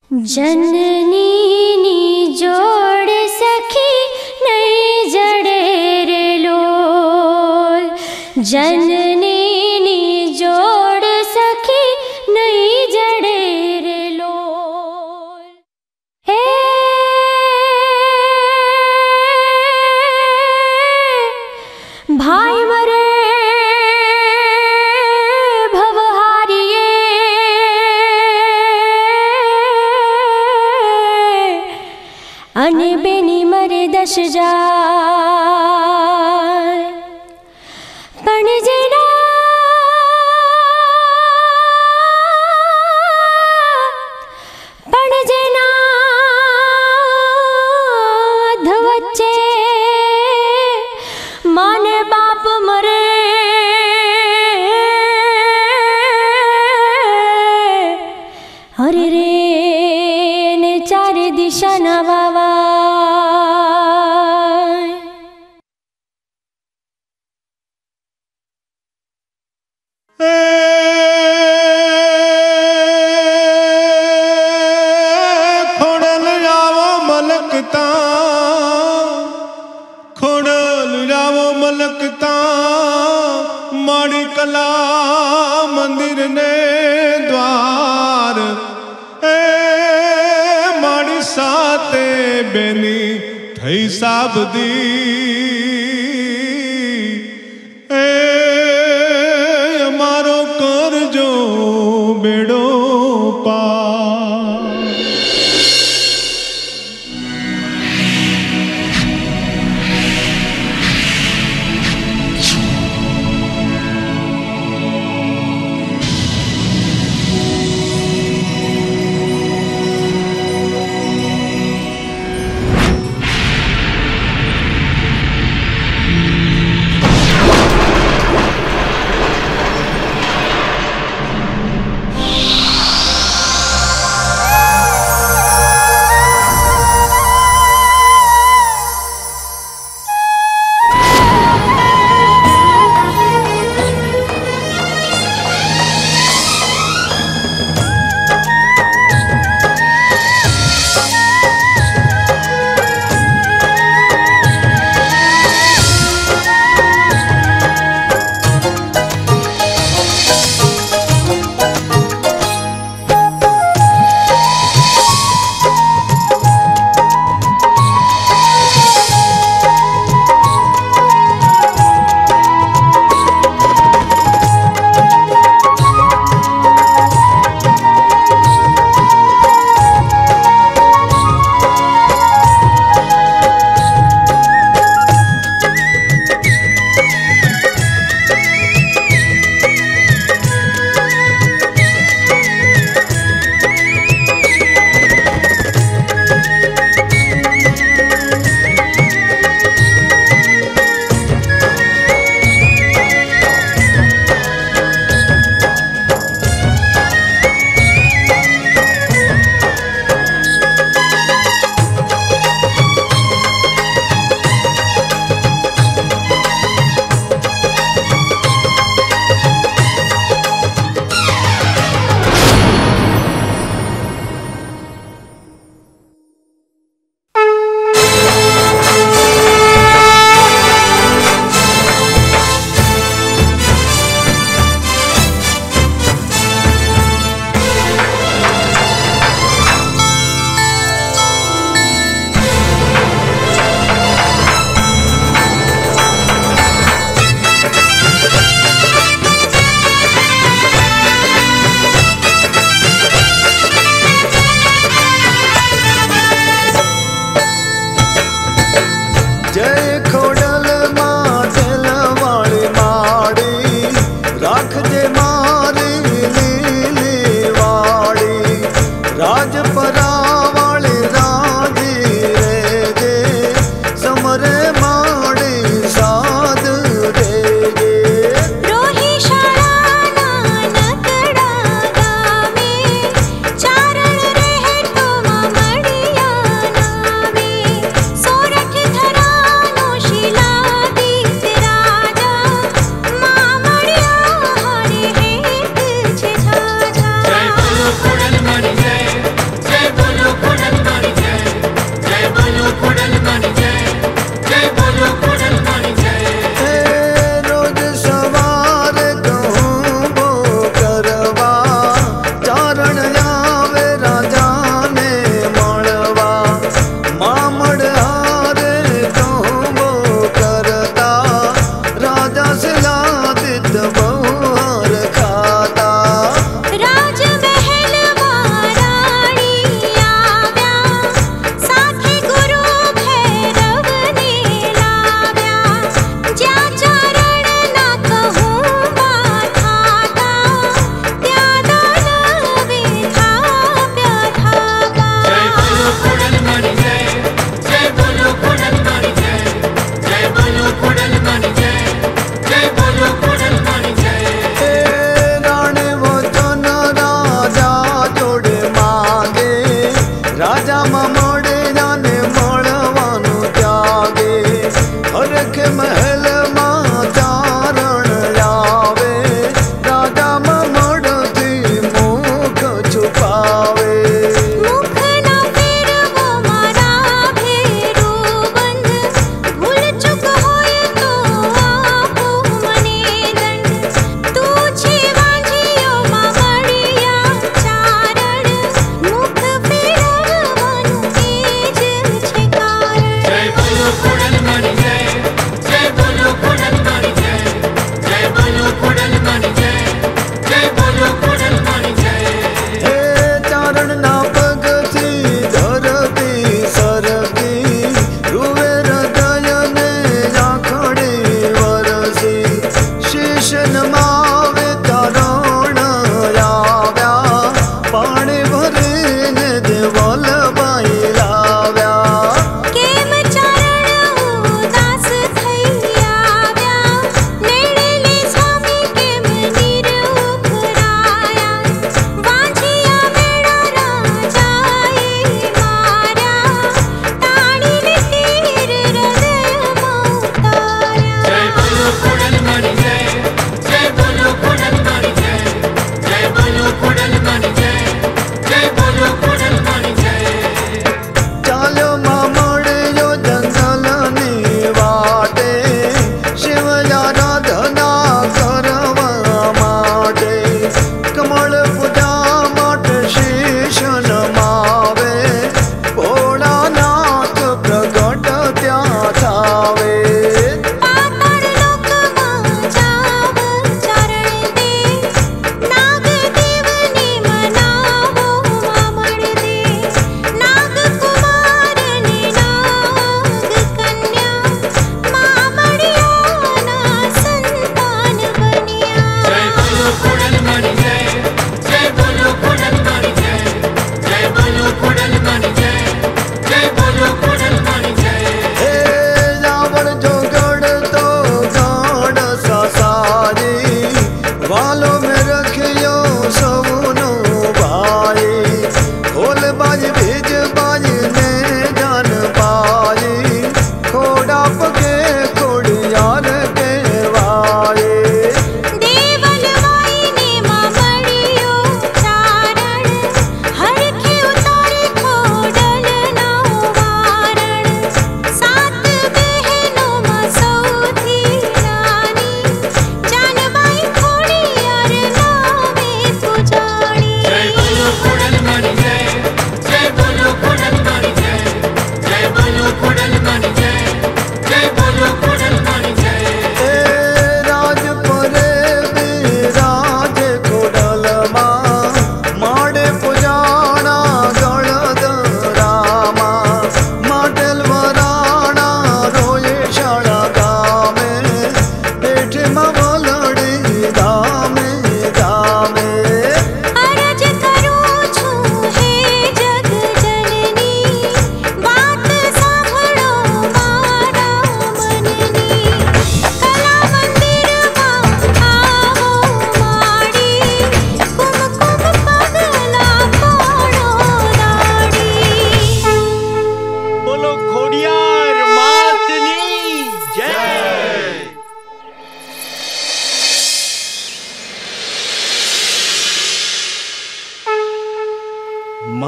जननी नी जोड़ सखी नहीं जड़े रे लोल, जननी नी जोड़ सखी नहीं जड़े रे लोल। हे भाई मरे अने बेनी मरे 10 जाय, पण जेना धवच्चे माने बाप मरे, हरे रे ने 4 दिशा ना वावा। माड़ी कला मंदिर ने द्वार, माड़ी साते बेनी थई साबदी, मारो कर जो बेड़ो पार।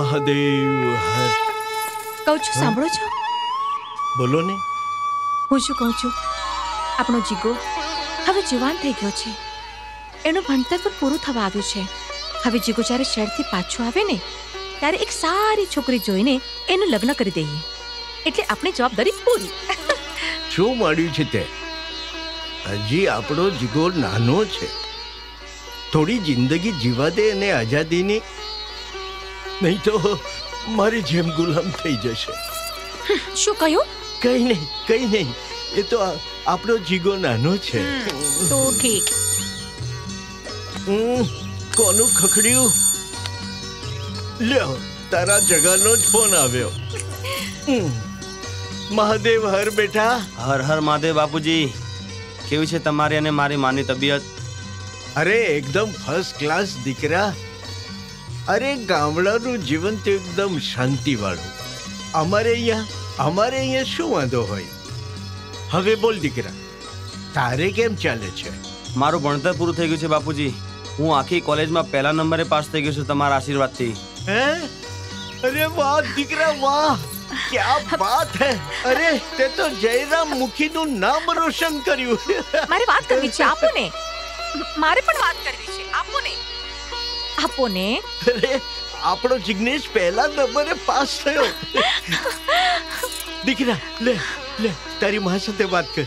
મહાદેવ હર. કહું છું સાંભળો છો? બોલો ને. હું શું કહું છું, આપણો જીગો હવે જવાન થઈ ગયો છે, એનું ભણતર પણ પૂરું થવા આવ્યું છે. હવે જીગો જ્યારે શહેરથી પાછો આવે ને ત્યારે એક સારી છોકરી જોઈને એનું લગ્ન કરી દઈએ, એટલે આપણી જવાબદારી પૂરી. શું મળ્યું છે તે? હજી આપણો જીગો નાનો છે, થોડી જિંદગી જીવા દે અને આઝાદીની, નહીં તો મારી જેમ ગુલામ થઈ જશે. શું કહ્યું? કઈ નહીં, એ તો આપણો જીગો નાનો છે. તો ઠીક. કોનું ખખડ્યું? લ્યો, તારા જગાનો જ ફોન આવ્યો. મહાદેવ હર બેટા. હર હર મહાદેવ બાપુજી. કેવી છે તમારી અને મારી માની તબિયત? અરે એકદમ ફર્સ્ટ ક્લાસ દીકરા. અરે ગામડાનું જીવન તો એકદમ શાંતિ વાળું. અમારે અહીંયા શું વાંધો હોય? હવે બોલ દીકરા, તારે કેમ ચાલે છે? મારું ભણતર પૂરું થઈ ગયું છે બાપુજી. હું આખી કોલેજમાં પહેલા નંબરે પાસ થઈ ગયો છું તમારા આશીર્વાદથી. હે? અરે વાહ દીકરા વાહ, ક્યા બાત હે. અરે તે તો જયરામ મુખીનું નામ રોશન કર્યું. મારે વાત કરવી છે, આપો ને. મારે પણ વાત કરવી છે, આપો ને. અરે આપણો જિગ્નેશ પહેલા નંબરે પાસ થયો. દીકરા લે તારી માં સાથે વાત કર.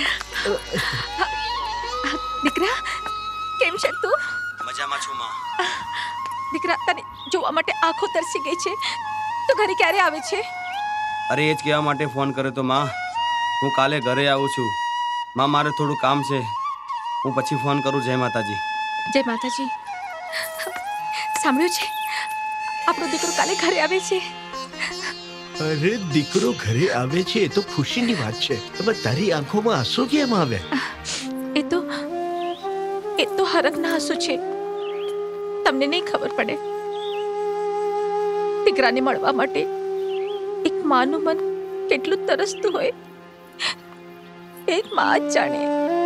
દીકરા કેમ છે તું? મજામાં છું માં. દીકરા તને જોવા માટે આંખો તરસી ગઈ છે, તો ઘરે ક્યારે આવે છે? અરે એ જ કહેવા માટે ફોન કર્યો તો માં, હું કાલે ઘરે આવું છું. માં મારે થોડું કામ છે, હું પછી ફોન કરું. જય માતાજી. જય માતાજી. સાંભળ્યું છે, આપણો દીકરો કાલે ઘરે આવે છે. અરે દીકરો ઘરે આવે છે એ તો ખુશીની વાત છે, પણ તારી આંખોમાં આંસુ કેમ આવે? એ તો હરખના આંસુ છે, તમને નહીં ખબર પડે. દીકરાને મળવા માટે એક માનું મન કેટલું તરસતું હોય, એક માં જ જાણે.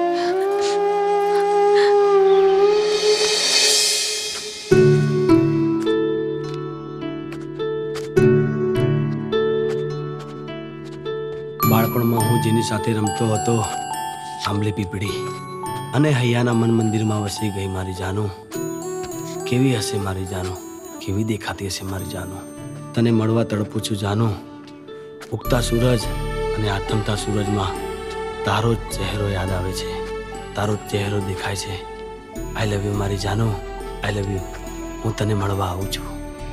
બાળપણમાં હું જેની સાથે રમતો હતો, આંબલી પીપળી અને હૈયાના મન મંદિરમાં વસી ગઈ મારી જાનું. કેવી હશે મારી જાનું, કેવી દેખાતી હશે મારી જાનું. તને મળવા તડપું છું જાનું. ઉગતા સૂરજ અને આથમતા સૂરજમાં તારો જ ચહેરો યાદ આવે છે, તારો જ ચહેરો દેખાય છે. આઈ લવ યુ મારી જાનું, આઈ લવ યુ. હું તને મળવા આવું છું.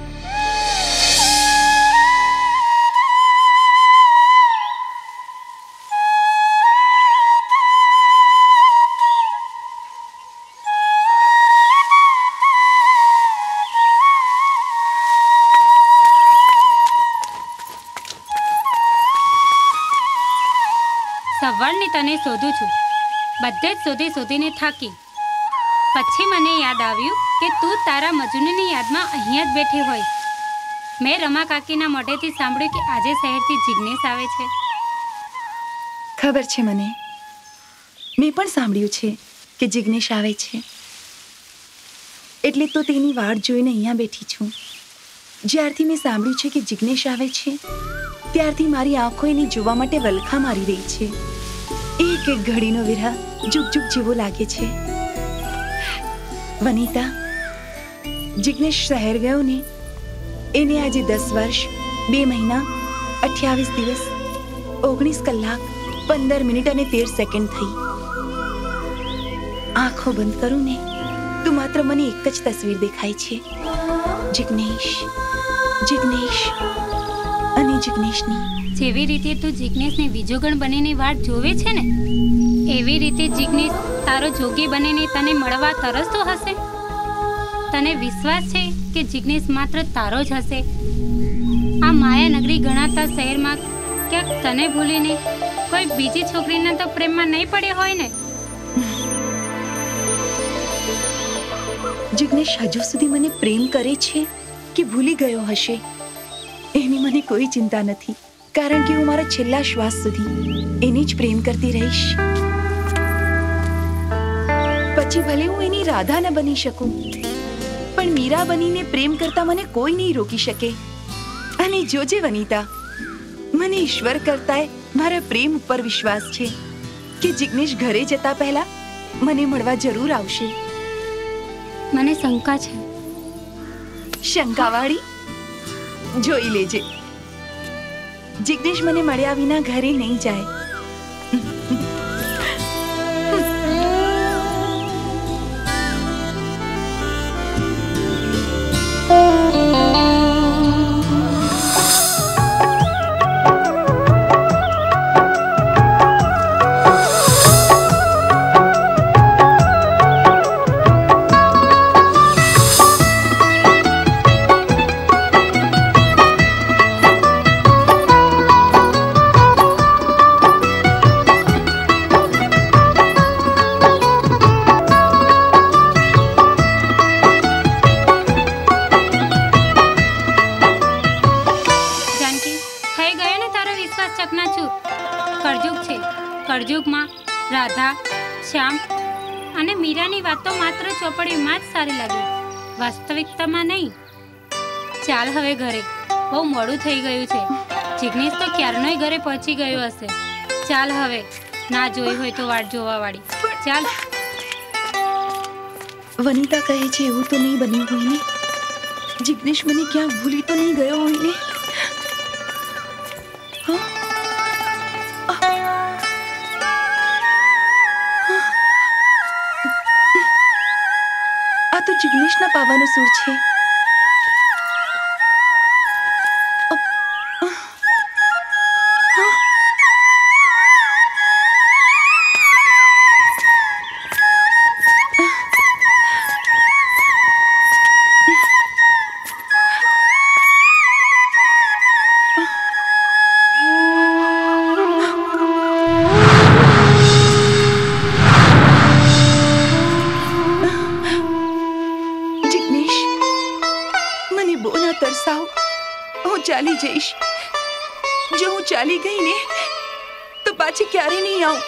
સવારની તને શોધું છું, બધે જ શોધીને થાકી. પછી મને યાદ આવ્યું કે તું તારા મજૂરની યાદમાં અહીંયા જ બેઠી હોય. મેં રમા કાકીના મોઢેથી સાંભળ્યું કે આજે શહેરથી જિગ્નેશ આવે છે. ખબર છે મને, મેં પણ સાંભળ્યું છે કે જિગ્નેશ આવે છે, એટલે તો તેની વાટ જોઈને અહીંયા બેઠી છું. જ્યારથી મેં સાંભળ્યું છે કે જિગ્નેશ આવે છે, ત્યારથી મારી આંખો એને જોવા માટે વલખા મારી રહી છે. એક એક ઘડીનો વિરહ જુગ જેવો લાગે છે. વનિતા, જિગ્નેશ શહેર ગયો ને, એને આજે 10 વર્ષ 2 મહિના 28 દિવસ 19 કલાક 15 મિનિટ અને 13 સેકન્ડ થઈ. આંખો બંધ કરું ને તો માત્ર મને એક જ તસવીર દેખાય છે, જિગ્નેશ અને જિગ્નેશની. જેવી રીતે તું જિગ્નેશને વિજોગણ બનીને વાટ જોવે છે ને, એવી રીતે જિગ્નેશ તારો જોગી બનીને તને મળવા તરસતો હશે. તને વિશ્વાસ છે કે જિગ્નેશ માત્ર તારો જ હશે? આ માયાનગરી ગણાતા શહેરમાં ક્યાંક તને ભૂલીને કોઈ બીજી છોકરીના તો પ્રેમમાં નહીં પડ્યો હોય ને? જિગ્નેશ હજુ સુધી મને પ્રેમ કરે છે કે ભૂલી ગયો હશે, એની મને કોઈ ચિંતા નથી, કારણ કે હું મારા છેલ્લા શ્વાસ સુધી એને જ પ્રેમ કરતી રહીશ. પછી ભલે હું એની રાધા ન બની શકું, પણ મીરા બનીને પ્રેમ કરતા મને કોઈ નહીં રોકી શકે. અને જોજે વનિતા, મને ઈશ્વર કરતાંય મારા પ્રેમ ઉપર વિશ્વાસ છે કે જિગ્નેશ ઘરે જતા પહેલા મને મળવા જરૂર આવશે. મને શંકા છે. શંકાવાળી? જોઈ લેજે, જિગ્નેશ મને મળ્યા વિના ઘરે નહીં જાય. કળયુગમાં રાધા, શ્યામ અને મીરાની વાતો માત્ર ચોપડીમાં જ સારી લાગી, વાસ્તવિકતામાં નહીં. ચાલ હવે ઘરે, બહુ મોડું થઈ ગયું છે. જિગ્નેશ તો ક્યારનોય ઘરે પહોંચી ગયો હશે. ચાલ હવે, ના જોઈ હોય તો વાટ જોવા વાળી. ચાલ. વનિતા કહે છે એવું તો નહીં બન્યું હોય ને? જિગ્નેશ મને ક્યાંક ભૂલી તો નહીં ગયો હોય ને? આ તો જિગ્નેશના પાવાનો સૂર છે. હું ચાલી જઈશ. જો હું ચાલી ગઈ ને તો પાછી ક્યારે નહીં આવું.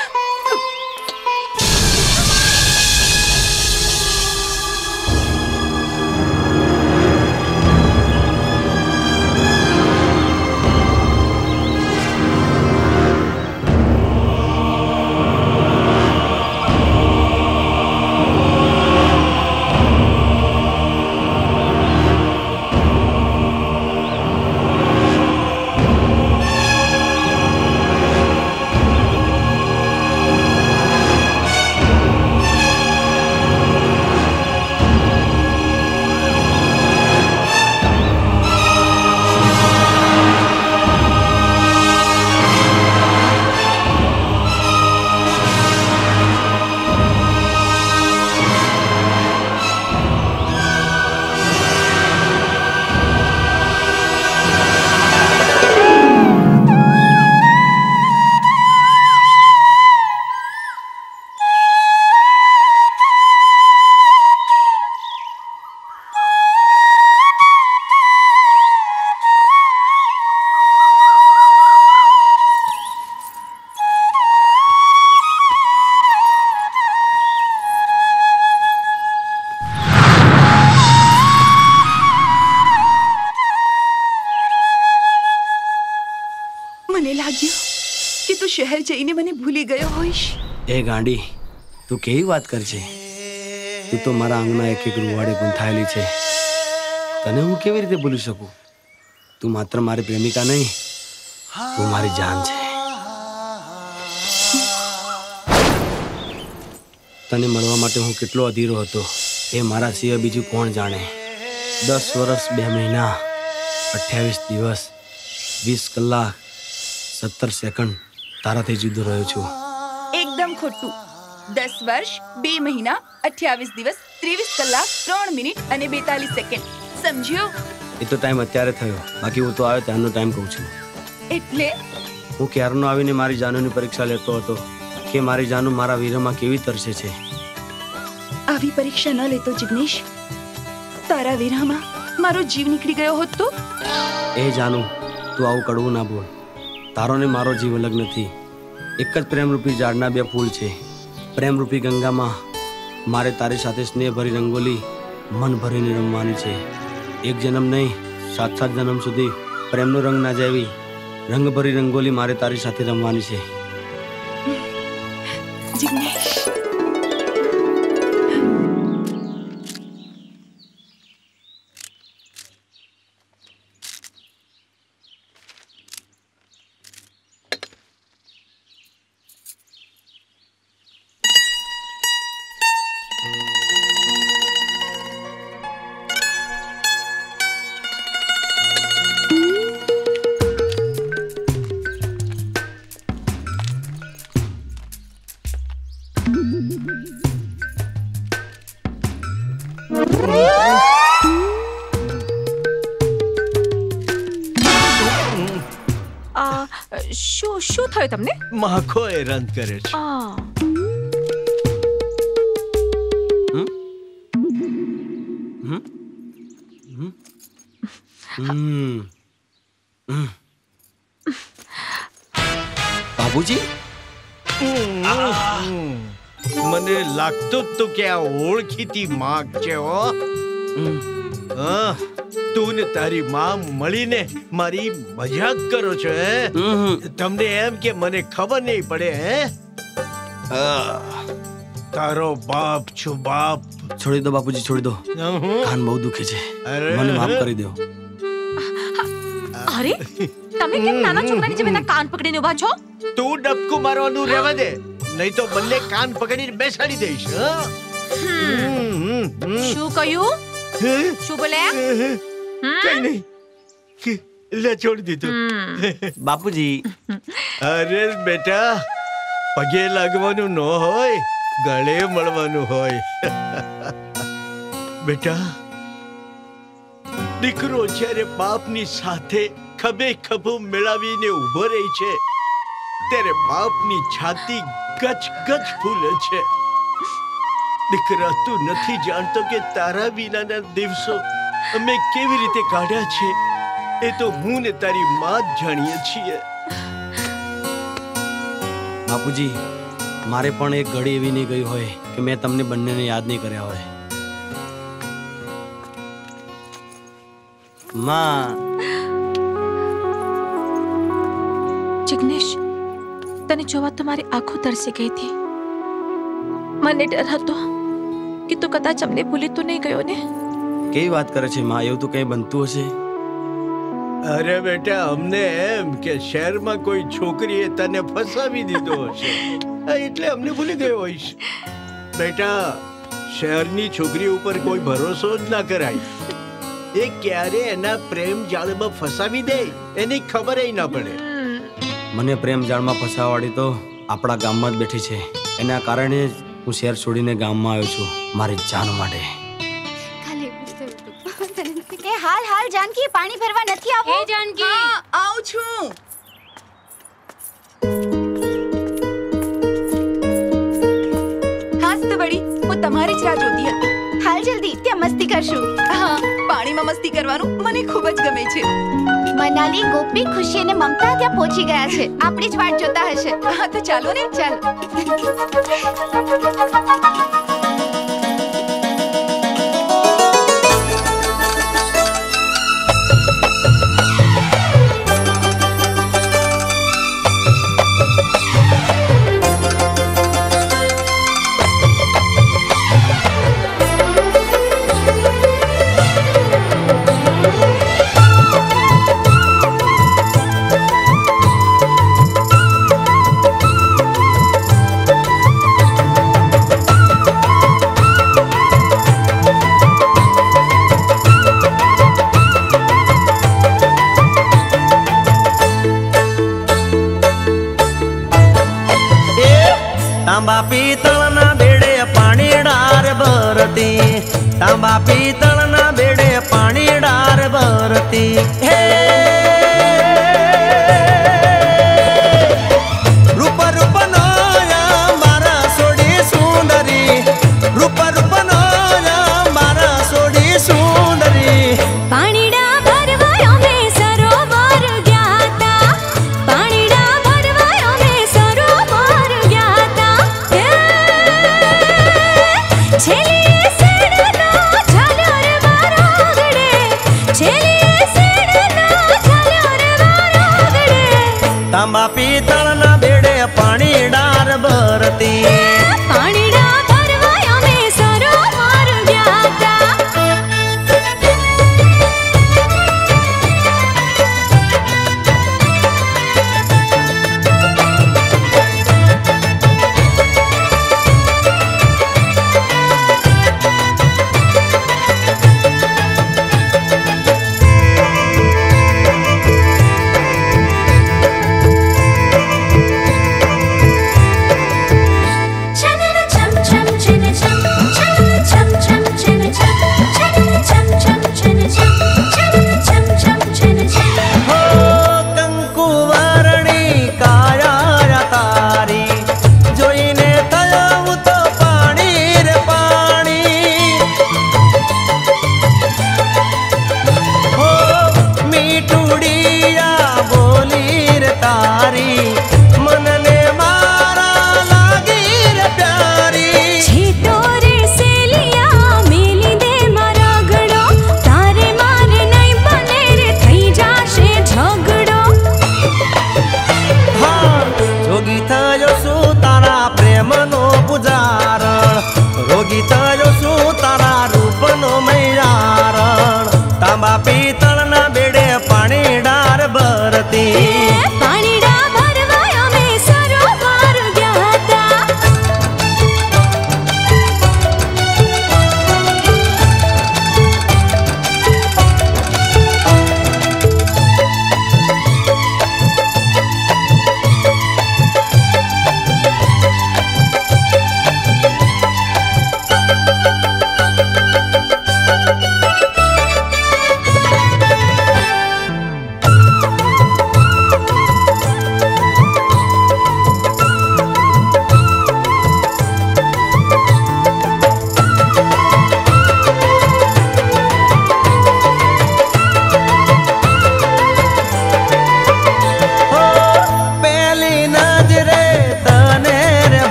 મને લાગ્યું કે તું શહેર જઈને મને ભૂલી ગયો હોઈશ. એ ગાંડી, તું કેવી વાત કરશે? તું તો મારા આંગના એક એક રૂવાડે ગૂંથાયેલી છે. તને હું કેવી રીતે ભૂલી શકું? તું માત્ર મારી પ્રેમિકા નહીં, તું મારી જાન છે. તને મળવા માટે હું કેટલો અધીરો હતો એ મારા સિવાય બીજું કોણ જાણે. 10 વર્ષ 2 મહિના 28 દિવસ 20 કલાક 17 સેકન્ડ તારાથી જુદો રહ્યો છું. એકદમ ખોટું. 10 વર્ષ 2 મહિના 28 દિવસ 23 કલાક 3 મિનિટ અને 42 સેકન્ડ. સમજ્યો? એ તો ટાઈમ અત્યારે થયો, બાકી હું તો આવ્યો ત્યારનો ટાઈમ કહું છું. એટલે હું ક્યારનો આવીને મારી જાનુની પરીક્ષા લેતો હતો કે મારી જાનુ મારા વીરમાં કેવી તરસે છે. આવી પરીક્ષા ન લેતો જિગ્નેશ, તારા વિરહમાં મારો જીવ નીકળી ગયો હોત તો. એ જાનુ, તું આવું કડવું ના બોલ. તારો ને મારો જીવ અલગ નથી. એક જ પ્રેમરૂપી ઝાડના 2 ફૂલ છે. પ્રેમરૂપી ગંગામાં મારે તારી સાથે સ્નેહ ભરી રંગોલી મન ભરીને રમવાની છે. એક જન્મ નહીં, સાત જન્મ સુધી પ્રેમનો રંગ ના જાય એવી રંગભરી રંગોલી મારે તારી સાથે રમવાની છે. જિગ્નેશ, શું થયું તમને? માખો હેરાન કરે છે. બાબુજી, મને લાગતું જ તું કે આ ઓળખીતી માગ છે. તું ને તારી માં મળીને મારી મજાક કરો છો. તમને એમ કે મને ખબર નહીં પડે? તારો બાપ છું બાપ. છોડી દો બાપુજી, છોડી દો. કાન બહુ દુખે છે, મને માફ કરી દો. અરે તમે કેમ નાના છોકરાની જેમ એના કાન પકડીને ઉભા છો? તું ડબકું મારવાનું રહેવા દે, નહીં તો બંને કાન પકડીને બેસાડી દઈશ. શું કહ્યું? શું બોલ્યા? કઈ નહીં, લે છોડી દીધું. બાપુજી, અરે બેટા, પગે લાગવાનું ન હોય, ગળે મળવાનું હોય. બેટા, દીકરો જ્યારે બાપની સાથે ખભે ખભો મેળવીને ઉભો રહી છે ત્યારે બાપની છાતી ગચ ગચ ફૂલે છે. દીકરા, તું નથી જાણતો કે તારા વિનાના દિવસો અમે કેવી રીતે કાઢ્યા છે. એ તો હું ને તારી માં જ જાણીએ છીએ. બાપુજી, મારે પણ એક ઘડી એવી નહીં ગઈ હોય કે મેં તમને બંનેને યાદ નહીં કર્યા હોય. માં. જિગ્નેશ, તને જોવા તો મારી આંખો તરસી ગઈ હતી. મને ડર હતો કે તું કદાચ અમને ભૂલી તો નહીં ગયો ને. કેવી વાત કરે છે માં? એવું તો કઈ બનતું હશે? અરે બેટા, અમને એમ કે શહેરમાં કોઈ છોકરીએ તને ફસાવી દીધો હશે એટલે અમને ભૂલી ગયો હોઈશ. બેટા, શહેરની છોકરી ઉપર કોઈ ભરોસો જ ના કરાય. એ ક્યારે એના પ્રેમ જાળમાં ફસાવી દે એની ખબર ના પડે. મને પ્રેમ જાળમાં ફસાવાળી તો આપણા ગામમાં જ બેઠી છે. એના કારણે જ હું શહેર છોડીને ગામમાં આવ્યો છું મારી જાન માટે. હાલ જાનકી, પાણી ભરવા નથી આવું? એ જાનકી, આવું છું. હાસ તો બડી, હું તમારી જ રાહ જોતી હતી. હાલ જલ્દી, ત્યાં મસ્તી કરશું. હા, પાણીમાં મસ્તી કરવાનું મને ખૂબ જ ગમે છે. મનાલી, ગોપી, ખુશી અને મમતા ત્યાં પહોંચી ગયા છે. આપણી જ વાટ જોતા હશે. હા તો ચાલો ને. ચાલ. તાંબા પિત્તળના બેડે પાણી ડાર ભરતી, તાંબા પિત્તળના બેડે પાણી ડાર ભરતી. હે રૂપ રૂપ નયા મારા સોડી સુંદરી, રૂપ રૂપ નયા મારા સોડી સુંદરી. પાણીડા ભરવાયો મે સરોવર ગ્યાતા, પાણીડા ભરવાયો મે સરોવર ગ્યાતા. છેલી સેડનો ઝાલર મારો ગડે, છેલી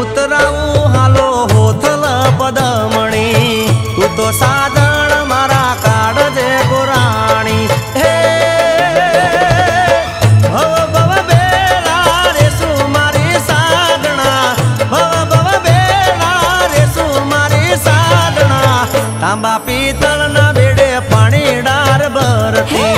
ઉતરાવું હાલો હોથલ પદમણી તું તો સાધણ મારા કાઢજે ગોરાણી હે ભવ ભવ બેલા રે શું મારી સાધણા ભવ ભવ બેલા રે શું મારી સાધણા તાંબા પિત્તળના બેડે પાણી ડાર ભરતી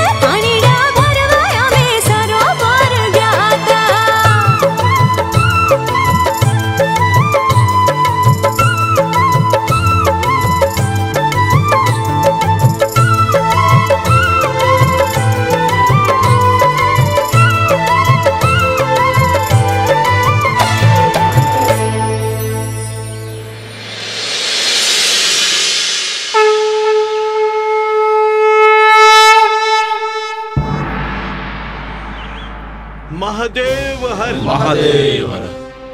મહાદેવ હર મહાદેવ હર.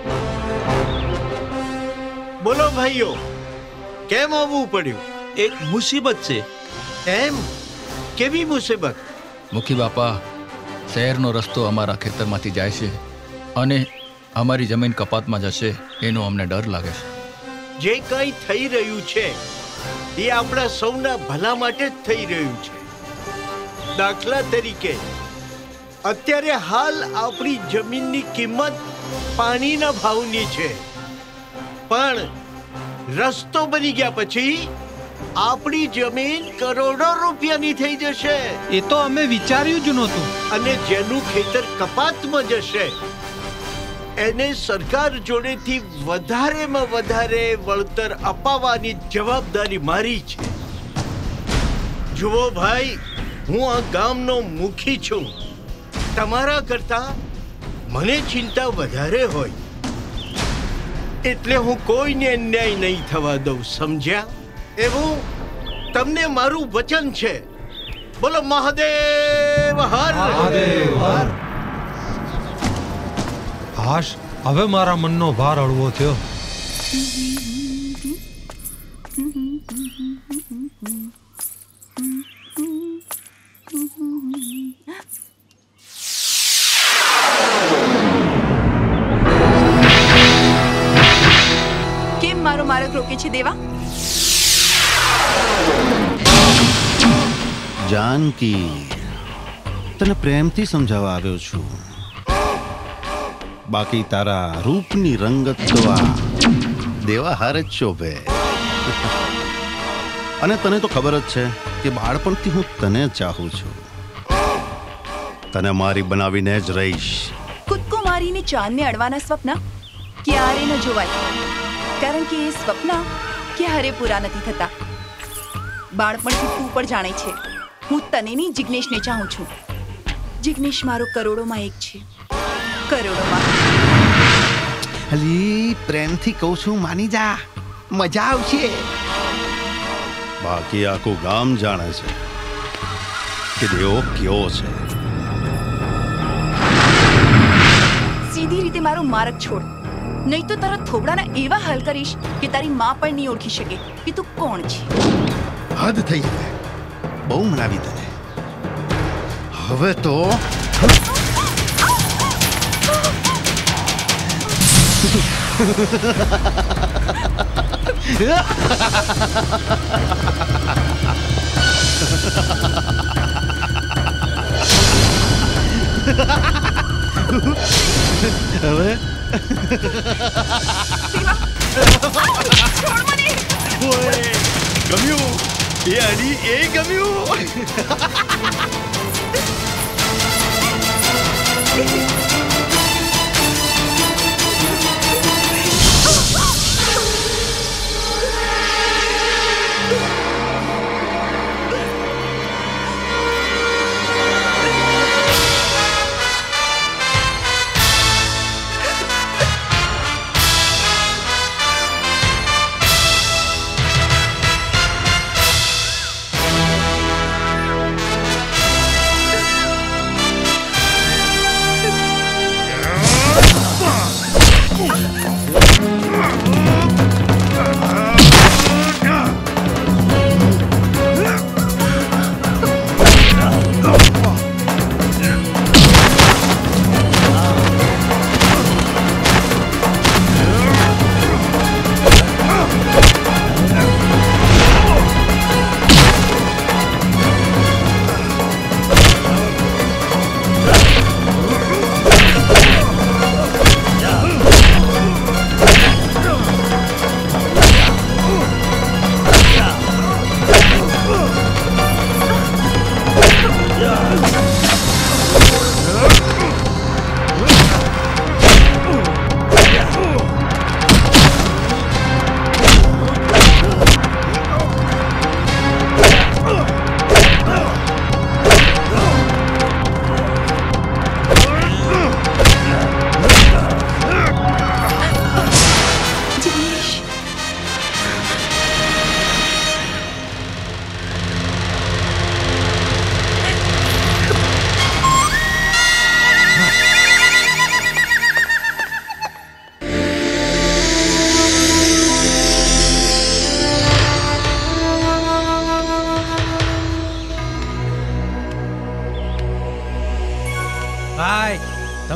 બોલો ભાઈઓ, કેમ આવવું પડ્યું? એક મુસીબત છે. એમ? કેવી મુસીબત? મુખી બાપા, શહેરનો રસ્તો અમારા ખેતરમાંથી જાય છે અને અમારી જમીન કપાતમાં જશે એનો અમને ડર લાગે છે. જે કંઈ થઈ રહ્યું છે એ આપણા સૌના ભલા માટે જ થઈ રહ્યું છે. દાખલા તરીકે અત્યારે હાલ આપણી જમીનની કિંમત પાણીના ભાવની છે, પણ રસ્તો બની ગયા પછી આપણી જમીન કરોડો રૂપિયાની થઈ જશે. એ તો અમે વિચાર્યું જ નહોતું. અને જેનું ખેતર કપાતમાં જશે એને સરકાર જોડેથી વધારેમાં વધારે વળતર અપાવવાની જવાબદારી મારી છે. જુઓ ભાઈ, હું આ ગામનો મુખી છું. તમારા કરતા મને ચિંતા વધારે હોય એટલે હું કોઈને અન્યાય નહીં થવા દઉં, સમજ્યા? એવું તમને મારું વચન છે. બોલો મહાદેવ હર. મહાદેવ હર. હાશ, હવે મારા મનનો ભાર હળવો થયો. કેમ મારો માર્ગ રોકે છે દેવા? જાનકી, તને પ્રેમથી સમજાવવા આવ્યો છું. બાકી તારા રૂપની રંગત તો આ દેવા હાર જ શોભે. અને તને તો ખબર જ છે કે બાળપણથી હું તને ચાહું છું. તને મારી બનાવીને જ રહીશ. કૂદકો મારીને ચાંદને અડવાના સ્વપ્ન ક્યારે ન જોવાય, કારણ કે એ સ્વપ્ન ક્યારે પૂરા નથી થતા. બાળપણથી તું પણ જાણે છે હું તને નહીં જિગ્નેશને ચાહું છું. જિગ્નેશ મારો કરોડોમાં એક છે, કરોડોમાં. અલી, પ્રેમથી કહું છું, માની જા, મજા આવશે. બાકી આખું ગામ જાણે છે કે દેવો કેવો છે. સીધી રીતે મારો માર્ગ છોડ, નહીં તો તારા થોબડાના એવા હાલ કરીશ કે તારી માં પણ નહીં ઓળખી શકે કે તું કોણ છે. હદ થઈ ગઈ, બહુ મનાવી તને. હવે તો હવે ગમ્યું એ અડી, એ ગમ્યું.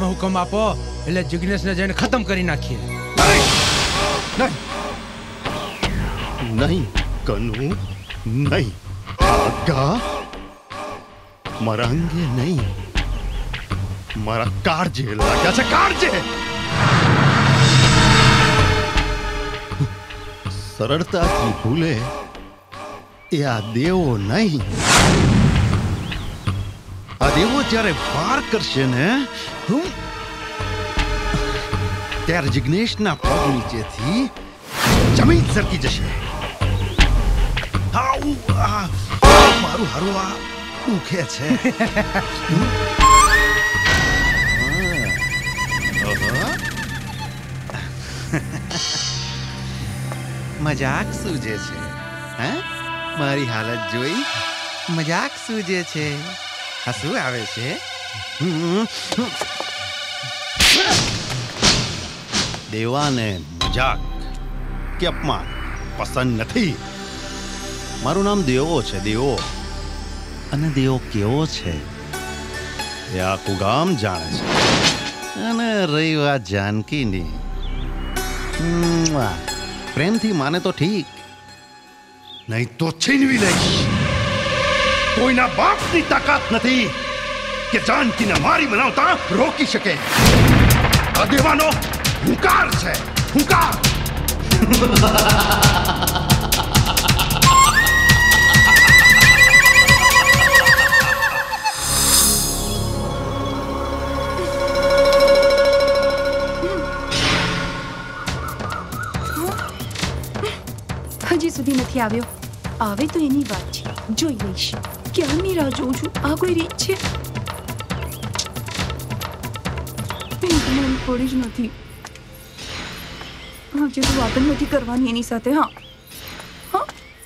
તમે હુકમ આપો એટલે જિગ્નેશને જઈને ખતમ કરી નાખીએ. નહીં કનુ, નહીં. આગા મારા અંગે નહીં, મારા કાળજે લાગ્યા છે, કાળજે. સરળતાથી ભૂલે એ આ દેવો નહીં. આ દેવો જ્યારે વાર કરશે ને ત્યારે જિગ્નેશના પગ નીચેથી જમીન સરકી જશે. મારું હારું આ દુખે છે. મજાક સૂજે છે, હે? મારી હાલત જોઈ મજાક સૂજે છે, હસવું આવે છે. દેવાને મજાક કે અપમાન પસંદ નથી. મારું નામ દેવો છે, દેવો. અને દેવો કેવો છે એ આખું ગામ જાણે છે. અને રહી વાત જાનકીની, પ્રેમથી માને તો ઠીક, નહીં તો છીનવી લઈશ. કોઈના બાપની તાકાત નથી કે જાનકીને મારી બનાવતા રોકી શકે. આ દેવાનો હુંકાર છે, હુંકાર. હજી સુધી નથી આવ્યો. આવે તો એની વાત છે, જોઈ લઈશ. ક્યારની રાહ જોઉં છું. આ કોઈ રીત છે? થોડી જ નથી. હજી તો વાત નથી કરવાની એની સાથે. હા,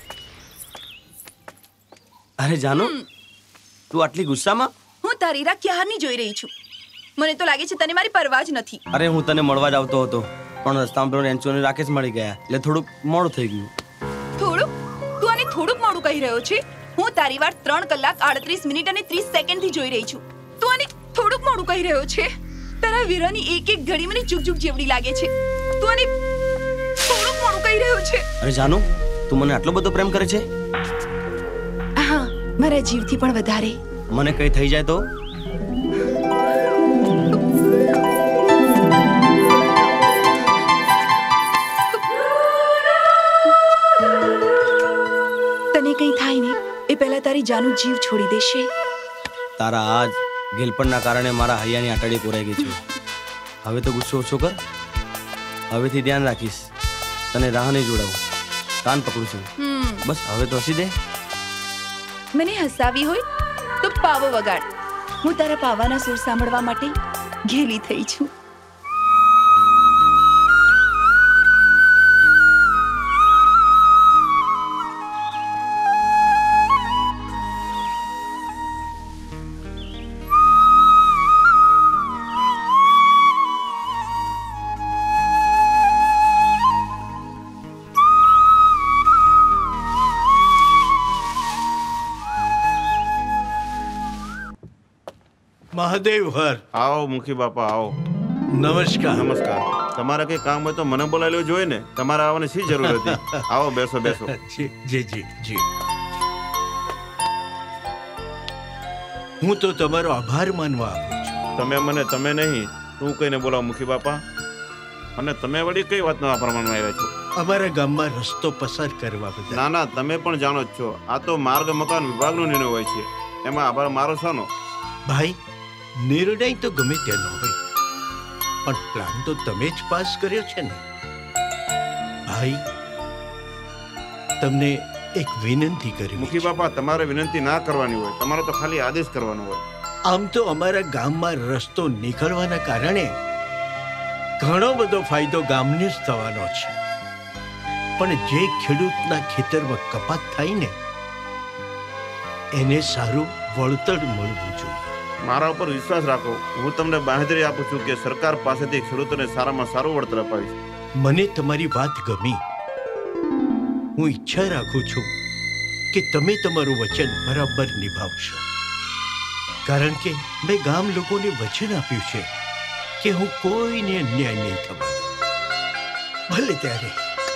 અરે જાનો, તું આટલી ગુસ્સામાં? હું તારી રાહ ક્યારની જોઈ રહી છું. મને તો લાગે છે તને મારી પરવા જ નથી. અરે હું તને મળવા જ આવતો હતો, પણ રસ્તામાં પેલો રેન્ચો અને રાકેશ મળી ગયા એટલે થોડુંક મોડું થઈ ગયું. થોડુંક? તું આને થોડુંક મોડું કહી રહ્યો છે? હું તારી વાત 3 કલાક 38 મિનિટ અને 30 સેકન્ડથી જોઈ રહી છું. તું આને થોડુંક મોડું કહી રહ્યો છે? તારા વીરાની એક એક ઘડી મને ચૂક જેવડી લાગે છે. તું આને થોડુંક મોડું કહી રહ્યો છે? અરે જાનુ, તું મને આટલો બધો પ્રેમ કરે છે? હા, મારા જીવથી પણ વધારે. મને કઈ થઈ જાય તો? તને કઈ થાય ને એ પહેલા તારી જાનુ જીવ છોડી દેશે. તારા આજ ગેલપણના કારણે મારા હૈયાની આટડી પુરાઈ ગઈ છે. હવે તો ગુસ્સો ઓછો કર. હવેથી ધ્યાન રાખીશ, તને રાહ નહીં જોડાવું. કાન પકડું છું, બસ હવે તો હસી દે. મને હસાવી હોય તો પાવો વગાડ. હું તારા પાવાના સુર સાંભળવા માટે ઘેલી થઈ છું. મહાદેવ હર. આવો મુખી બાપા, આવો. નમસ્કાર. નમસ્કાર. તમારે કઈ કામ હોય તો મને બોલાવી લેવું જોઈએ ને, તમારે આવવાની શી જરૂર હતી? આવો, બેસો બેસો. જી જી જી. હું તો તમારો આભાર માનવા આવ્યો છું. તમે મને તમે નહીં તું કહીને બોલાવો મુખી બાપા. અને તમે વળી કઈ વાતનો આભાર માનવા આવ્યા છો? અમારા ગામમાં રસ્તો પસાર કરવા બદલ. ના ના, તમે પણ જાણો જ છો, આ તો માર્ગ મકાન વિભાગનો નિર્ણય હોય છે. એમાં આભાર મારો શાનો? ભાઈ, નિર્ણય તો ગમે તેનો હોય, પણ પ્લાન તો તમે જ પાસ કર્યો છે ને. ભાઈ, તમને એક વિનંતી કરવી. મુખી બાપા, તમારે વિનંતી ના કરવાની હોય, તમારે તો ખાલી આદેશ કરવાનો હોય. આમ તો અમારા ગામમાં રસ્તો નીકળવાના કારણે ઘણો બધો ફાયદો ગામને જ થવાનો છે, પણ જે ખેડૂતના ખેતરમાં કપાત થાય ને એને સારું વળતર મળવું જોઈએ. મારા ઉપર વિશ્વાસ રાખો, હું તમને બાંહેધરી આપું છું કે સરકાર પાસેથી ખેડૂતોને સારામાં સારું વળતર અપાવીશ. મને તમારી વાત ગમી. હું ઈચ્છા રાખું છું કે તમે તમારું વચન બરાબર નિભાવશો, કારણ કે મેં ગામ લોકોને વચન આપ્યું છે કે હું કોઈને અન્યાય નહીં થવા દઉં. ભલે ત્યારે.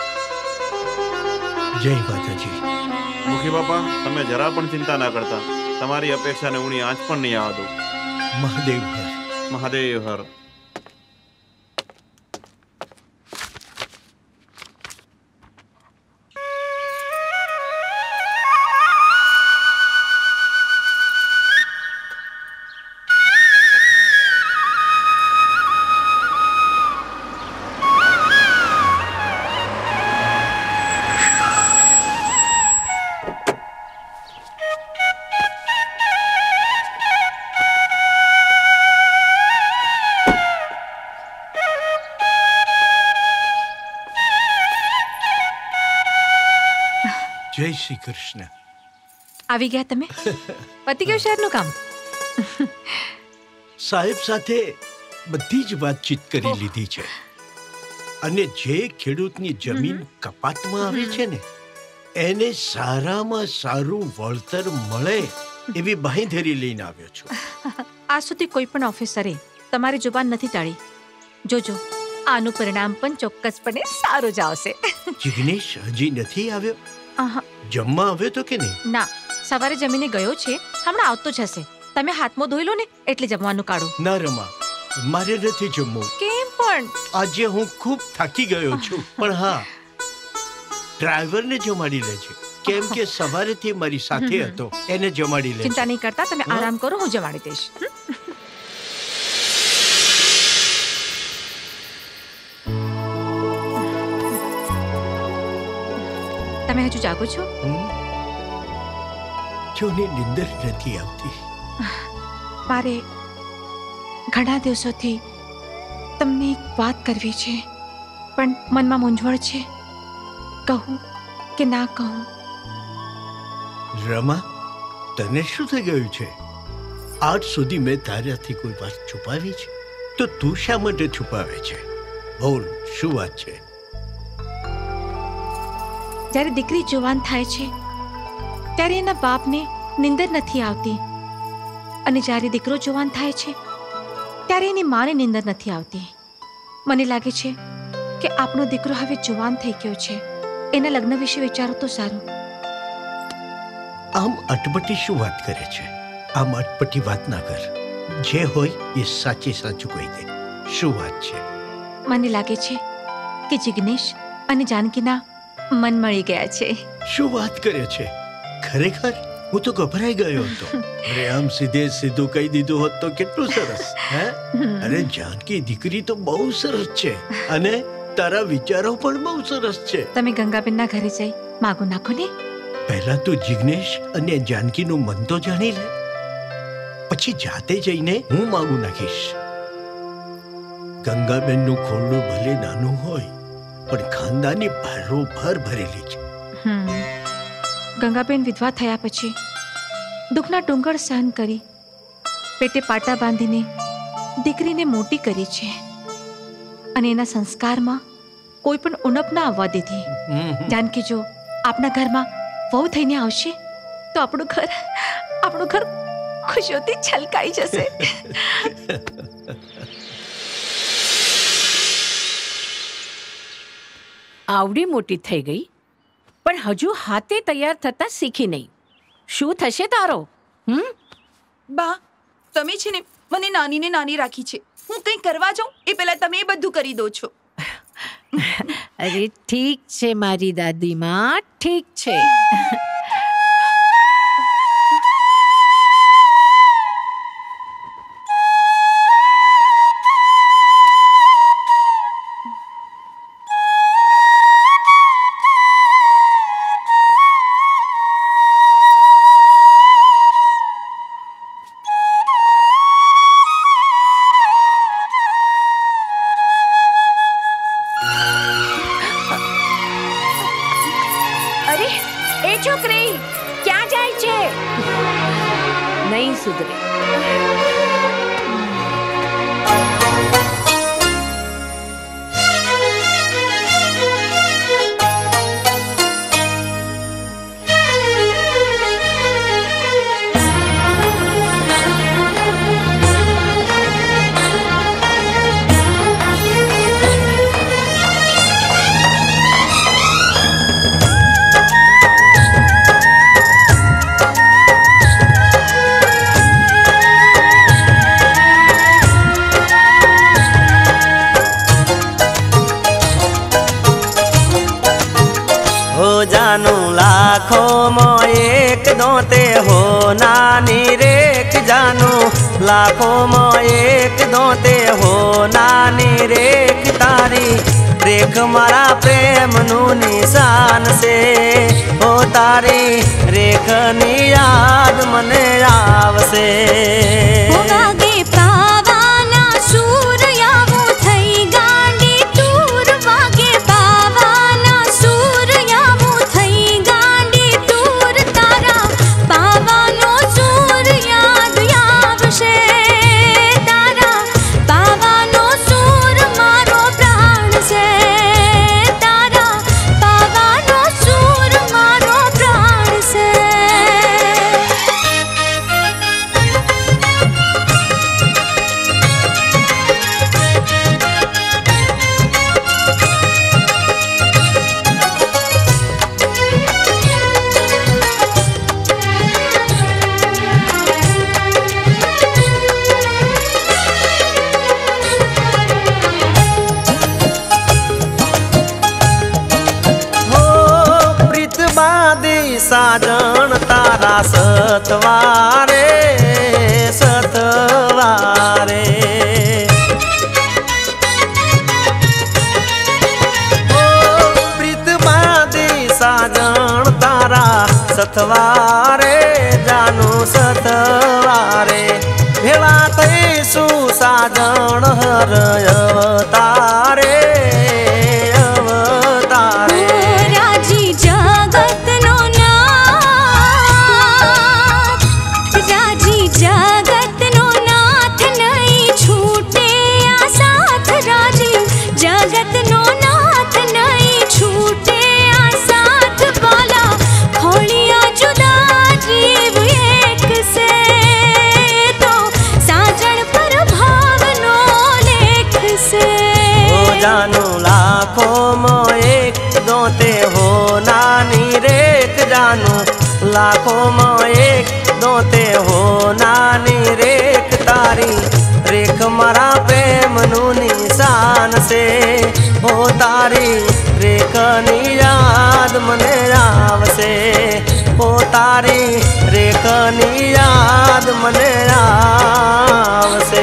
જય માતાજી. મુખી બાપા, તમે જરા પણ ચિંતા ના કરતા. તમારી અપેક્ષાને ઊણી આંચ પણ નહીં આવવા દઉં. મહાદેવ હર. મહાદેવ હર. જય શ્રી કૃષ્ણ. આવી ગયા તમે? પતી ગયું શહેરનું કામ? સાહેબ સાથે બધી જ વાતચીત કરી લીધી છે અને જે ખેડૂતની જમીન કપાતમાં આવે છે ને એને સારામાં સારું વળતર મળે એવી બાંહેધરી લઈને આવ્યો છું. આજ સુધી કોઈ પણ ઓફિસરે તમારી જુબાન નથી ટાળી. જોજો આનું પરિણામ પણ ચોક્કસપણે સારું જ આવશે. જિગ્નેશ હજી નથી આવ્યો? જમવા આવ્યો તો કે નહીં? ના, સવારે જમીને ગયો છે, હમણાં આવતો જ હશે. તમે હાથમાં ધોઈ લો ને એટલે જમવાનું કાઢો. ના રમા, મારે નથી જમવું. કેમ પણ? આજે હું ખૂબ થાકી ગયો છું. પણ હા, ડ્રાઈવરને જમાડી લેજે, કેમ કે સવારેથી મારી સાથે હતો. એને જમાડી લેજે. ચિંતા નહીં કરતા, તમે આરામ કરો, હું જમાડી દઈશ. તમે હજુ જાગો છો? જોને નિંદર નથી આવતી. મારે ઘણા દિવસોથી તમને એક વાત કરવી છે, પણ મનમાં મૂંઝવણ છે. કહું કે ના કહું? રમા, તને શું થઈ ગયું છે? આજ સુધી મેં તારાથી કોઈ વાત છુપાવી છે? તો તું શા માટે છુપાવે છે? બોલ, શું વાત છે? જ્યારે દીકરી જવાન થાય છે ત્યારે એના બાપને નિંદર નથી આવતી, અને જ્યારે દીકરો જવાન થાય છે ત્યારે એની માને નિંદર નથી આવતી. મને લાગે છે કે આપણો દીકરો હવે જવાન થઈ ગયો છે. એના લગ્ન વિશે વિચારો તો સારું. આમ અટપટી શું વાત કરે છે? આમ અટપટી વાત ના કર. જે હોય એ સાચે સાચું કહી દે. શું વાત છે? મને લાગે છે કે જિગ્નેશ અને જાનકીના મન મળી ગયા છે. શું વાત કરે છે? ખરેખર? હું તો ગભરાઈ ગયો હતો. અરે આમ સીધે સીધું કહી દીધું હોત તો કેટલું સરસ. હે? અરે જાનકી દીકરી તો બહુ સરસ છે અને તારા વિચારો પણ બહુ સરસ છે. તમે ગંગાબેનના ઘરે જઈ માગો નાખો ને. પહેલા તો જિગ્નેશ અને જાનકીનું મન તો જાણી લે, પછી જાતે જઈને હું માગું નાખીશ. ગંગાબેનનું ખોરડું ભલે નાનું હોય પણ ખાનદાની ભરોભર ભરેલી છે. ગંગાબેન વિધવા થયા પછી દુઃખના ડુંગર સહન કરી, પેટે પાટા બાંધીને દીકરીને મોટી કરી છે, અને એના સંસ્કારમાં કોઈ પણ ઉણપ ના આવવા દીધી. જાનકી જો આપણા ઘરમાં વહુ થઈને આવશે તો આપણું ઘર ખુશીઓથી છલકાઈ જશે. આવડી મોટી થઈ ગઈ પણ હજુ હાથે તૈયાર થતા શીખી નહીં. શું થશે તારો? બા, તમે છે ને મને નાની ને નાની રાખી છે. હું કંઈ કરવા જાઉં એ પહેલા તમે બધું કરી દો છો. અરે ઠીક છે મારી દાદીમાં, ઠીક છે. जानू लाखों में एक दोते हो नानी रेख जानू लाखों में एक दोते हो नानी रेख तारी रेख मारा प्रेम नु निशान से हो तारी रेख नी याद मने आवसे वागे पावाना सूर यावो थई गांडी टूर वागे पावाना सूर यावो थई गांडी टूर तारा पावानो सूर याद आवशे तारा पावानो सूर मारो प्राण से तारा पावानो सूर मारो प्राण से हो प्रीत बादी साजन तारा सतवारे सतवारे हो प्रीत बादी साजन तारा सतवारे जानू सतवारे भेला थईसु साजन हर अवतारे अवतारे राजी जगत नो नाथ राजी जगत नो नाथ नहीं छूटे आ साथ राजी जगत नो नाथ नहीं छूटे आ साथ वाला खोलिया जुदा जीव एक से तो साजन पर भाव नो लेख से ओ जानू लाखों में एक दोते हो नानी रेख जानू लाखों में एक दोते हो नानी रेख तारी रेख मारा प्रेम नु निशान से हो तारी रेख नी याद मने आवसे हो तारी रेख नी याद मने आवसे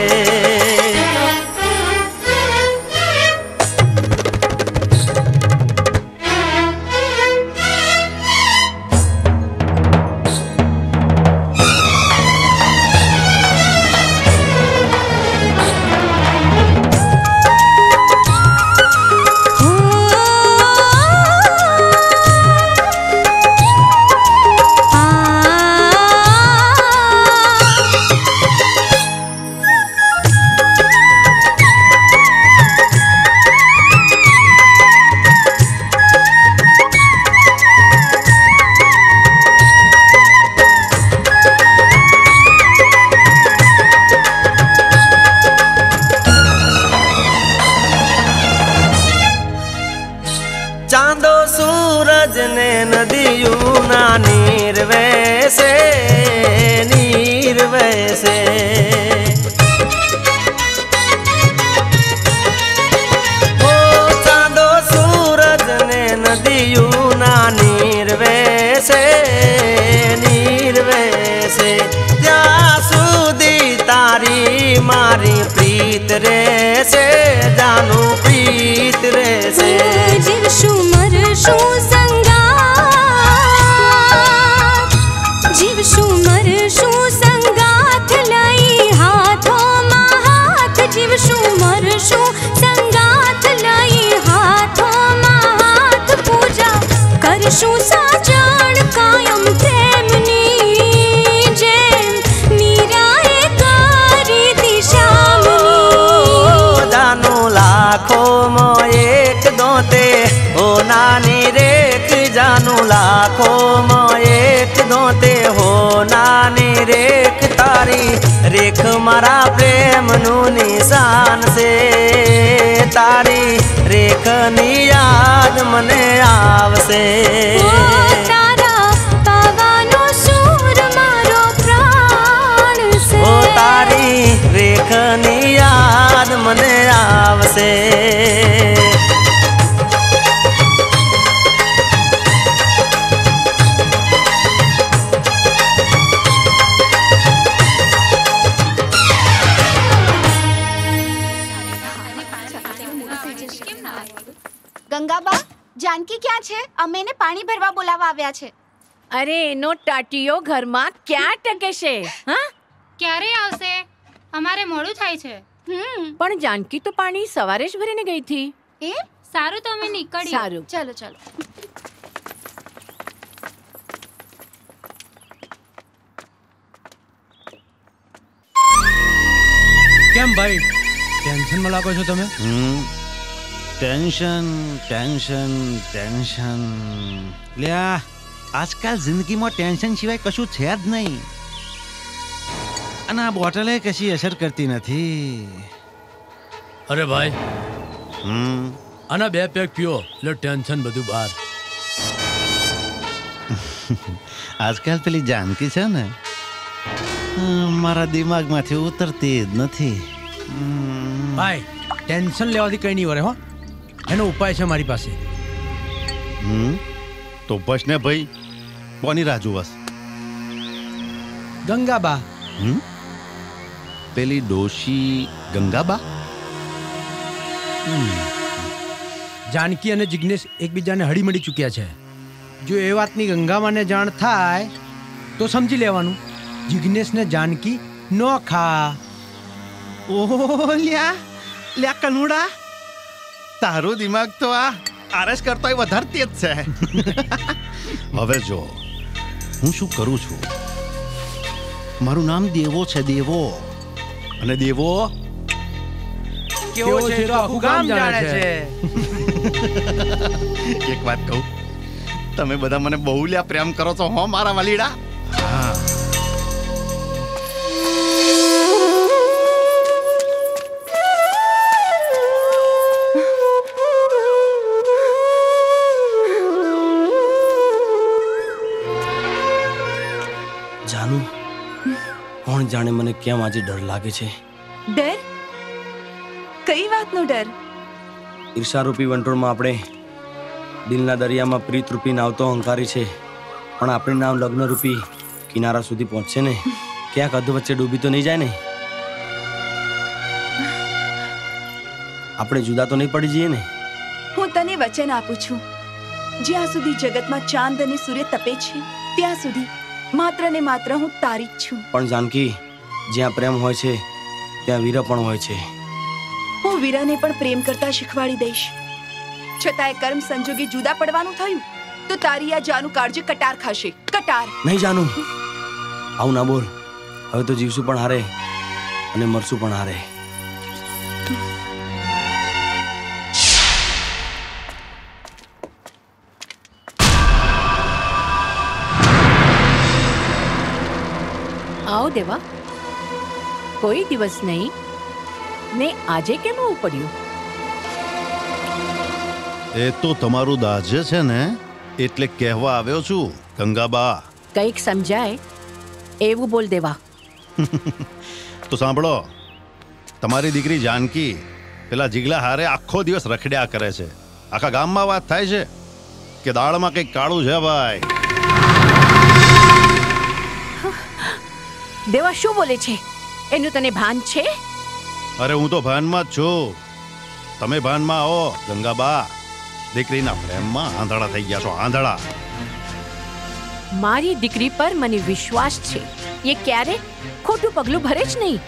चांदो सूरज ने नदियों ना नीर वैसे ओ चांदो सूरज ने नदियों ना नीर वैसे त्या सुधी तारी मारी प्रीत रे से जानू प्रीत रे से जीव शू मर शू संगात जीव शू मर शू संगात लाई हाथों में हाथ जीव शू मर शू संगात लाई हाथों में हाथ पूजा कर शू साजन कायम प्रेमनी जेम मीराए करी दिशामनी जानू लाखों में एक दोते हो नानी रेख जानू लाखों में एक दोते हो नानी रेख तारी रेख मारा प्रेम नु निशान से तारी रेख नी याद मने आवसे तारा पावानो सूर मारो प्राण से ओ तारी रेख नी याद मने आवसे ક્યાં છે? અમે એને પાણી ભરવા બોલાવવા આવ્યા છે. અરે એનો ટાટિયો ઘરમાં ક્યાં ટકે છે? હા, ક્યારે આવશે? અમારે મોડું થાય છે. પણ જાનકી તો પાણી સવારે જ ભરીને ગઈ હતી. એ સારું, તો અમે નીકળીએ. સારું, ચલો ચલો. કેમ ભાઈ, ટેન્શનમાં લાગો છો તમે? ટેન્શન ટેન્શન ટેન્શન લ્યા, આજકાલ જિંદગીમાં ટેન્શન સિવાય કશું છે જ નહીં. અને આ બોટલે કશી અસર કરતી નથી. અરે ભાઈ, આના 2 પેક પીઓ એટલે ટેન્શન બધું બહાર. આજકાલ પેલી જાનકી છે ને, મારા દિમાગમાંથી ઉતરતી જ નથી. ભાઈ, ટેન્શન લેવાથી કઈ નહીં વરે હો. એનો ઉપાય છે મારી પાસે. તો બસ ને ભાઈ, કોની રાહ જોવાસ? ગંગાબા. પેલી ડોશી ગંગાબા? જાનકી અને જિગ્નેશ એકબીજાને હળીમળી ચૂક્યા છે. જો એ વાતની ગંગામાને જાણ થાય તો સમજી લેવાનું, જિગ્નેશને જાનકી ન ખા. ઓહો લ્યા લ્યા કનુડા, તારું દિમાગ તો આ આરસ કરતોય વધારે તેજ છે. હવે જો હું શું કરું છું. મારું નામ દેવો છે, દેવો. અને દેવો કેવો છે તો આખું ગામ જાણે છે. એક વાત કહું, તમે બધા મને બહુ લ્યા પ્રેમ કરો છો હો મારા વાલીડા. હા, જાનુ, કોણ જાણે મને કેમ આજે ડર લાગે છે. ડર? કઈ વાતનો ડર? ઈર્ષારૂપી વંટોળમાં આપણે દિલના દરિયામાં પ્રીતરૂપી નાવ તો હંકારી છે, પણ આપણી નાવ લગ્નરૂપી કિનારા સુધી પહોંચશે ને, ક્યાંક અધ વચ્ચે ડૂબી તો નહીં જાય ને? આપણે જુદા તો નહીં પડી જઈએ ને? હું તને વચન આપું છું, જ્યાં સુધી જગતમાં ચાંદ અને સૂર્ય તપે છે ત્યાં સુધી માત્ર ને માત્ર હું તારી જ છું. પણ જાનકી, જ્યાં પ્રેમ હોય છે ત્યાં વીર પણ હોય છે. હું વીરાને પણ પ્રેમ કરતા શીખવાડી દઈશ. છતાંય કર્મ સંજોગે જુદા પડવાનું થયું તો તારી આ જાનું કાળજી કટાર ખાશે. કટાર નહીં જાનુ, આવું ના બોલ. હવે તો જીવશું પણ હારે અને મરશું પણ હારે. આવો દેવા, કોઈ દિવસ નહીં ને આજે કેમ આવું પડ્યું? એ તો તમારું દાજ્ય છે ને, એટલે કહેવા આવ્યો છું ગંગાબા. કંઈક સમજાય એવું બોલ દેવા. તો સાંભળો, તમારી દીકરી જાનકી પેલા જીગલા હારે આખો દિવસ રખડ્યા કરે છે. આખા ગામમાં વાત થાય છે કે દાળમાં કંઈક કાળું છે ભાઈ. દેવા શું બોલે છે? એનું તને ભાન છે? અરે હું તો ભાનમાં જ છું. તમે ભાનમાં આવો ગંગાબા. દીકરીના પ્રેમમાં આંધળા થઈ ગયા છો, આંધળા. મારી દીકરી પર મને વિશ્વાસ છે. એ ક્યારે ખોટું પગલું ભરે જ નહીં.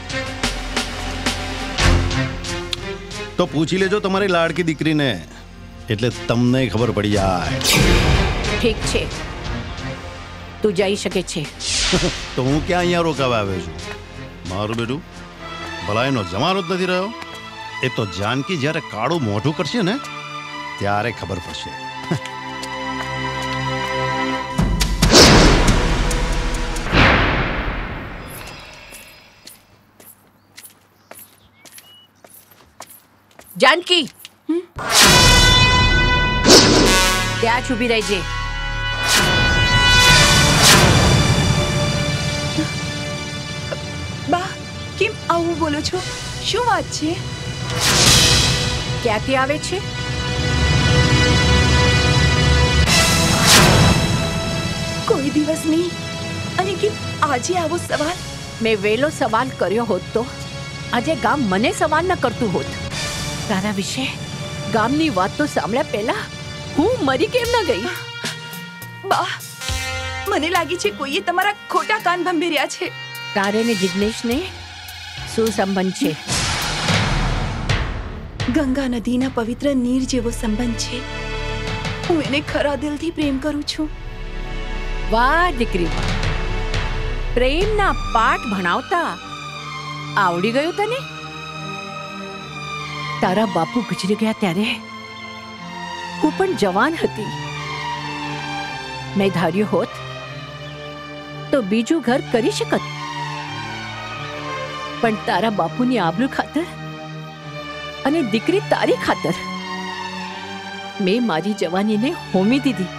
તો પૂછી લેજો તમારી લાડકી દીકરીને, એટલે તમને ખબર પડી જાય. ઠીક છે, તું જઈ શકે છે. તો હું ક્યાં અહીંયા રોકાવા આવ્યો છું? મારું બેટું ભલાઈનો જમાનો જ નથી રહ્યો. એ તો જાનકી જ્યારે કાળું મોઢું કરશે ને ત્યારે ખબર પડશે. જાનકી, ત્યાં જ ઊભી રહેજે. બા, કેમ આવું બોલો છો? શું વાત છે? ક્યાંથી આવે છે? કોઈ દિવસ નહીં. અને કેમ આજે આવો સવાલ? મેં વેલો સવાલ કર્યો હોત તો આજે ગામ મને સવાલ ન કરતું હોત. તારા વિશે ગામની વાત તો સાંભળ્યા પહેલા હું મરી કેમ ન ગઈ? બા, મને લાગી છે કોઈએ તમારા ખોટા કાન ભંભેર્યા છે. તારે ને જિગ્નેશને શું સંબંધ છે? ગંગા નદીના પવિત્ર નીર જેવો સંબંધ છે. હું એને ખરા દિલથી પ્રેમ કરું છું. વાહ દીકરી, પ્રેમના પાઠ ભણાવતા આવડી ગયું તને? તારા બાપુ ગુજરી ગયા ત્યારે હું પણ જવાન હતી. મેં ધાર્યું હોત તો બીજું ઘર કરી શકત, પણ તારા બાપુની આબરૂ ખાતર અને દીકરી તારી ખાતર મેં મારી જવાનીને હોમી દીધી.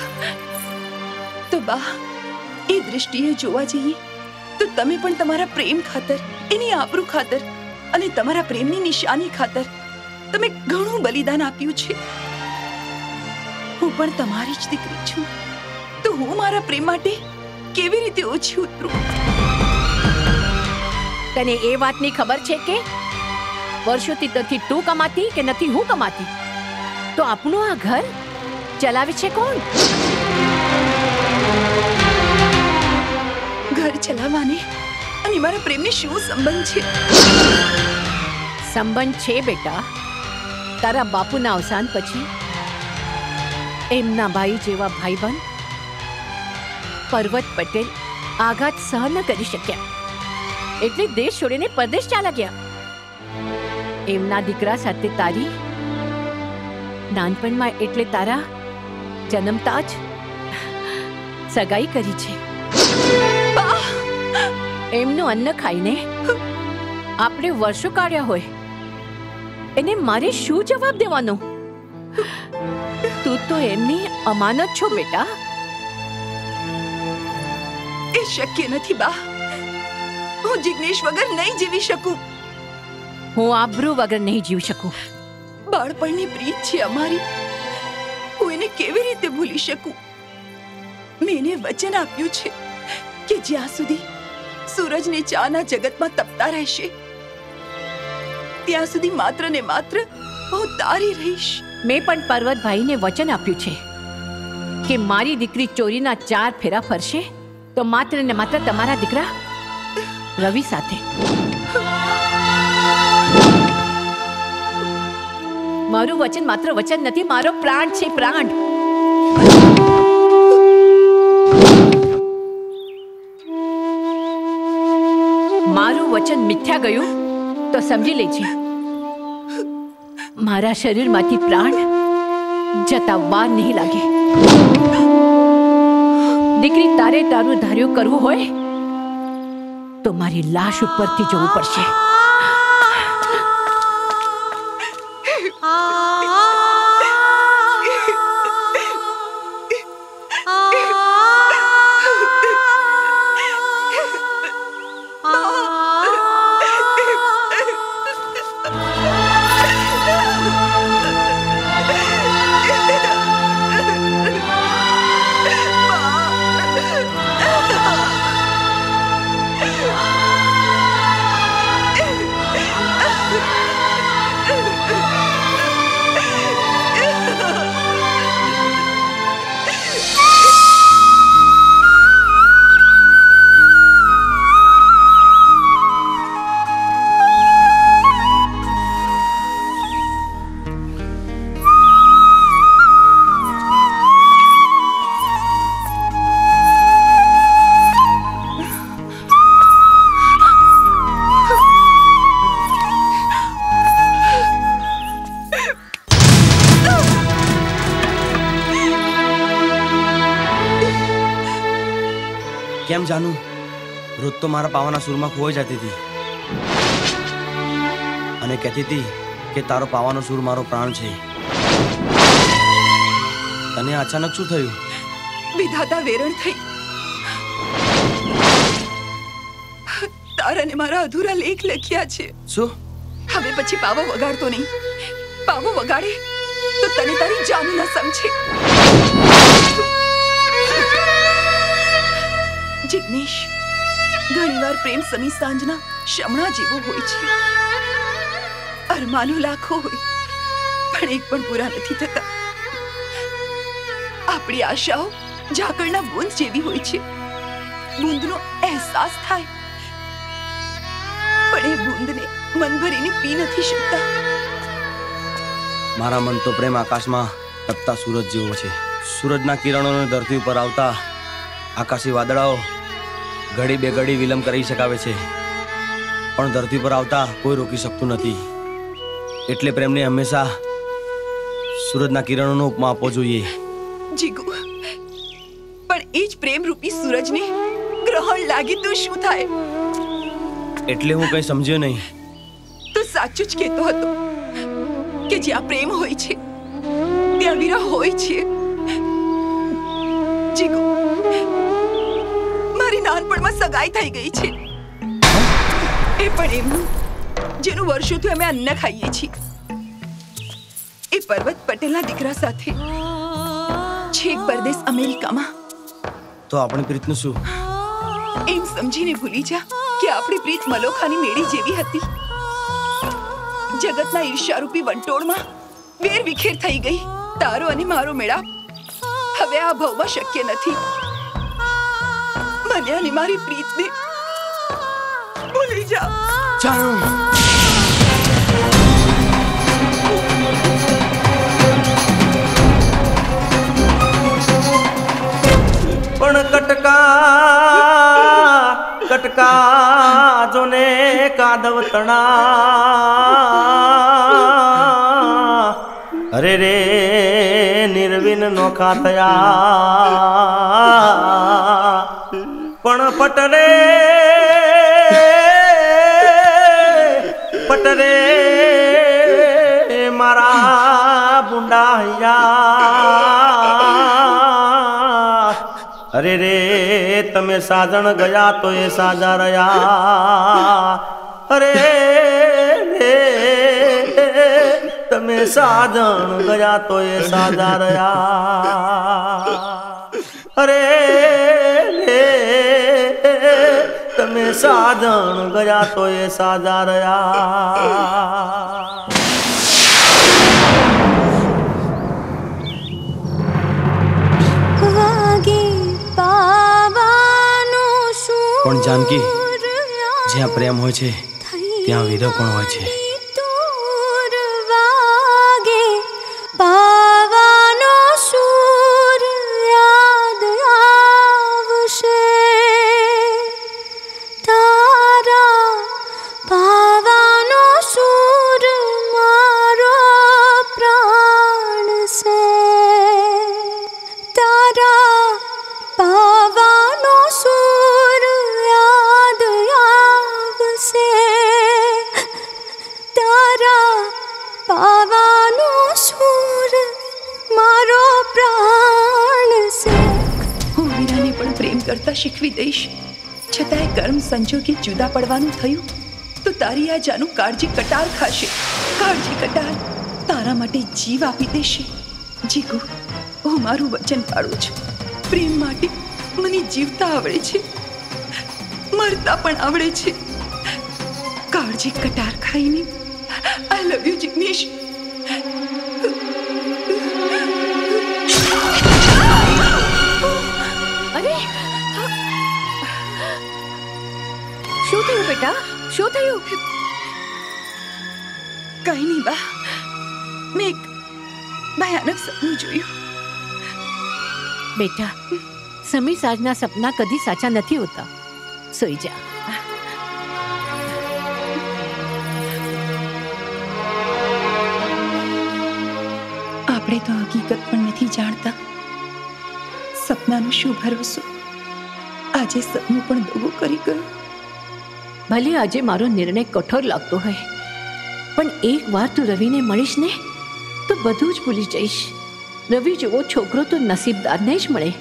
તો બા, એ દૃષ્ટિએ જોવા જઈએ તો તમે પણ તમારા પ્રેમ ખાતર, એની આબરૂ ખાતર અને તમારા પ્રેમની નિશાની ખાતર તમે ઘણું બલિદાન આપ્યું છે. હું પણ તમારી જ દીકરી છું, તો હું મારા પ્રેમ માટે કેવી રીતે ઓછી ઉતરું? તને એ વાતની ખબર છે કે વર્ષોથી નથી તું કમાતી કે નથી હું કમાતી, તો આપણું આ ઘર ચલાવે છે કોણ? ઘર ચલાવવાને અને મારા પ્રેમને શું સંબંધ છે? સંબંધ છે બેટા. તારા બાપુના અવસાન પછી એમના ભાઈ જેવા ભાઈબંધ પર્વત પટેલ આઘાત સહન ન કરી શક્યા, એટલે દેશ છોડીને પરદેશ ચાલ્યા ગયા. એમના દીકરા સાથે તારી નાનપણમાં એટલે તારા જન્મતા જ સગાઈ કરી છે. એમનું અન્ન ખાઈને આપણે વર્ષો કાઢ્યા હોય, એને મારે શું જવાબ દેવાનો? તું તો એમની અમાનત છો બેટા. એ શક્ય નથી બા. હું જિગ્નેશ વગર નહીં જીવી શકું. હું આબરૂ વગર નહીં જીવી શકું. બાળપણની પ્રીત છે અમારી, હું એને કેવી રીતે ભૂલી શકું? મેં એને વચન આપ્યું છે કે જ્યાં સુધી સૂરજને ચાના જગતમાં તપતા રહેશે ત્યાં સુધી માત્ર ને માત્ર હું તારી રહીશ. મેં પણ પર્વતભાઈને વચન આપ્યું છે કે મારી દીકરી ચોરીના 4 ફેરા ફરશે તો માત્ર ને માત્ર તમારા દીકરા રવિ સાથે. મારું વચન માત્ર વચન નથી, મારો પ્રાણ છે, પ્રાણ. મારું વચન મિથ્યા ગયું તો સમજી લેજે, મારા શરીરમાંથી પ્રાણ જતા વાર નહીં લાગે. દીકરી, તારે તારું ધાર્યું કરવું હોય તો મારી લાશ ઉપરથી જવું પડશે. કેમ જાનું? રોજ તો મારા પાવાના સૂરમાં ખોવાઈ જતી હતી અને કહેતી હતી કે તારો પાવાનો સૂર મારો પ્રાણ છે. તને અચાનક શું થયું? વિધાતા વેરણ થઈ. તારાને મારા અધૂરા લેખ લખ્યા છે. શું? હવે પછી પાવો વગાડતો નહીં. પાવો વગાડે તો તને તારી જાનું ન સમજે. જિગ્નેશ, ઘણીવાર પ્રેમ સમી સાંજના શમણા જેવો હોય છે. અરમાનો લાખો હોય પણ એક પણ પૂરા નથી થતા. આપણી આશાઓ ઝાકળના બૂંદ જેવી હોય છે. બૂંદનો અહેસાસ થાય પણ એ બૂંદને મન ભરીને પી નથી શકતા. મારા મન તો પ્રેમ આકાશમાં તપતા સૂરજ જેવો છે. સૂરજના કિરણોને ધરતી ઉપર આવતા આકાશી વાદળાઓ ઘડી બે ઘડી વિલંબ કરી શકાવે છે, પણ ધરતી પર આવતા કોઈ રોકી શકતું નથી. એટલે પ્રેમને હંમેશા સૂરજના કિરણોનો ઉપમા આપવો જોઈએ. જીગુ, પણ એ જ પ્રેમ રૂપી સૂરજને ગ્રહણ લાગી તો શું થાય? એટલે હું કઈ સમજ્યો નહીં. તું સાચું જ કહેતો હતો કે જ્યાં પ્રેમ હોય છે ત્યાં વિરહ હોય છે. જીગુ, મારી નાનપણમાં સગાઈ થઈ ગઈ છે. એ પણ એમનું જેનું વર્ષોથી અમે અન્ન ખાઈએ છીએ. એ પર્વત પટેલના દીકરા સાથે છેક પરદેશ અમેરિકામાં. તો આપણી પ્રીતનું શું? એમ સમજીને ભૂલી જા કે આપણી પ્રીત મલોખાની મેળી જેવી હતી. જગતના ઈર્ષ્યારૂપી વંટોળમાં વેર વિખેર થઈ ગઈ. તારો અને મારો મેળાપ હવે આ ભાવમાં શક્ય નથી. મને અને મારી પ્રીતને ભૂલી જા. પણ કટકા જોને કાદવ તણા અરે રે નિર્વિન નોખા થયા. પણ પટરે મારા બુંડા હૈયા. અરે રે તમે સાજણ ગયા તો એ સાજા રહ્યા. અરે રે તમે સાજણ ગયા તો એ સાજા રહ્યા. અરે રે તમે સાજણ ગયા તો એ સાજા રહ્યા. પણ જાનકી, જ્યાં પ્રેમ હોય છે ત્યાં વિરહ પણ હોય છે. પાવાનો સૂર યાદ આવશે. તારા પાવાનો સૂર મારો પ્રાણ છે. તારા પાવાનો સૂર યાદ આવશે. તારા પાવાનો સૂર મારો પ્રાણ છે. હું વીરાને પણ પ્રેમ કરતા શીખવી દઈશ. છતાંય કર્મ સંજોગે જુદા પડવાનું થયું તો તારી આ જાનું કાળજી કટાર ખાશે. કાળજી કટાર તારા માટે જીવ આપી દેશે. જીગુ, હું મારું વચન પાડું છું. પ્રેમ માટે મને જીવતા આવડે છે, મરતા પણ આવડે છે. કાળજી કટાર ખાઈને આઈ લવ યુ જિગ્નેશ. અરે શું થયું બેટા? શું થયું? કઈ નહીં બા, મેં એક ભયાનક સપનું જોયું. બેટા, સમી સાજના સપના કદી સાચા નથી હોતા. સોઈ જા. આપણે તો હકીકત પણ નથી જાણતા. સપનાનો શું ભરોસો? આજે સપનું પણ દગો કરી ગયું. ભલે આજે મારો નિર્ણય કઠોર લાગતો હોય, પણ એક વાર તું રવિને મળીશ ને તો બધું જ ભૂલી જઈશ. રવિ જેવો છોકરો તો નસીબદારને જ મળે.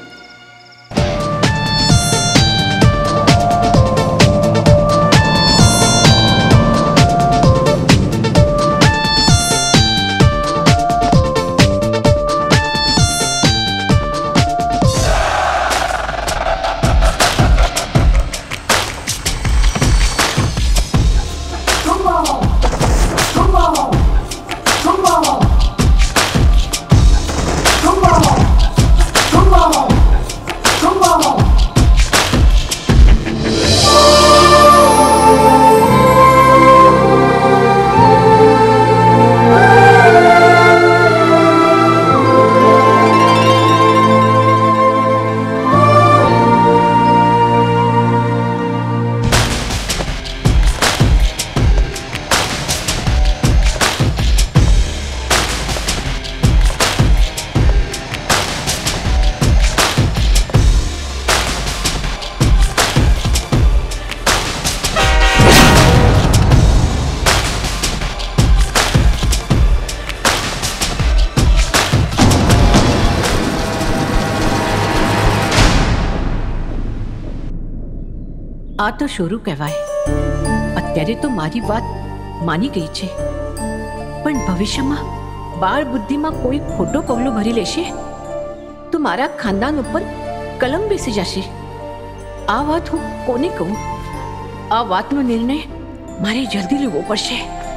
આ તો શરૂ કહેવાય. અત્યારે તો મારી વાત માની ગઈ છે, પણ ભવિષ્યમાં બાળ બુદ્ધિમાં કોઈ ખોટો પગલું ભરી લેશે તો મારા ખાનદાન ઉપર કલમ બેસી જશે. આ વાત હું કોને કહું? આ વાતનો નિર્ણય મારે જલ્દી લેવો પડશે.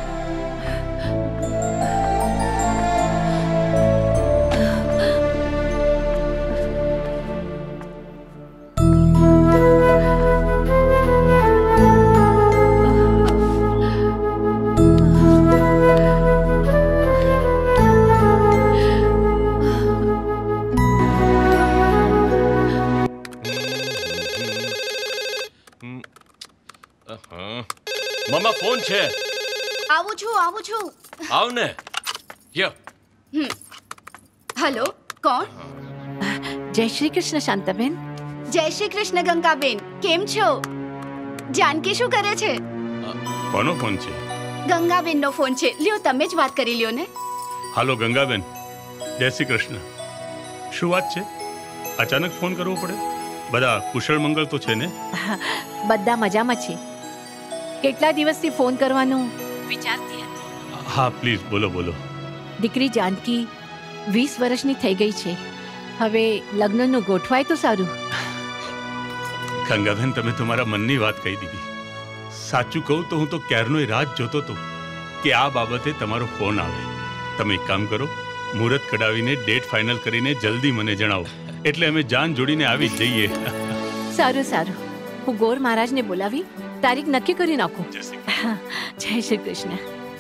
મમ્મા ફોન છે. આવું છું. આવ ને. યો. હેલો, કોણ? જય શ્રી કૃષ્ણ શાંતાબેન. જય શ્રી કૃષ્ણ ગંગાબેન, કેમ છો? જાનકી શું કરે છે? કોનો ફોન છે? ગંગાબેનનો ફોન છે. લ્યો, તમે જ વાત કરી લ્યો ને. હાલો ગંગાબેન, જય શ્રી કૃષ્ણ. શું વાત છે? અચાનક ફોન કરવો પડે? બધા કુશળ મંગળ તો છે ને? બધા મજામાં છે. કેટલા દિવસથી ફોન કરવાનું વિચારતી હતી. હા પ્લીઝ બોલો બોલો. દીકરી જાનકી 20 વર્ષની થઈ ગઈ છે. હવે લગ્નનું ગોઠવાય તો સારું. ગંગાબેન, તમે તમારા મનની વાત કહી દીધી. સાચું કહું તો હું તો ક્યારનોય રાહ જોતો હતો કે આ બાબતે તમારો ફોન આવે. તમે એક કામ કરો, મુહૂર્ત કઢાવીને ડેટ ફાઇનલ કરીને જલ્દી મને જણાવો, એટલે અમે જાન જોડીને આવી જઈએ. સારું. હું ગોર મહારાજને બોલાવી તારીખ નક્કી કરી નાખું. જય શ્રી કૃષ્ણ.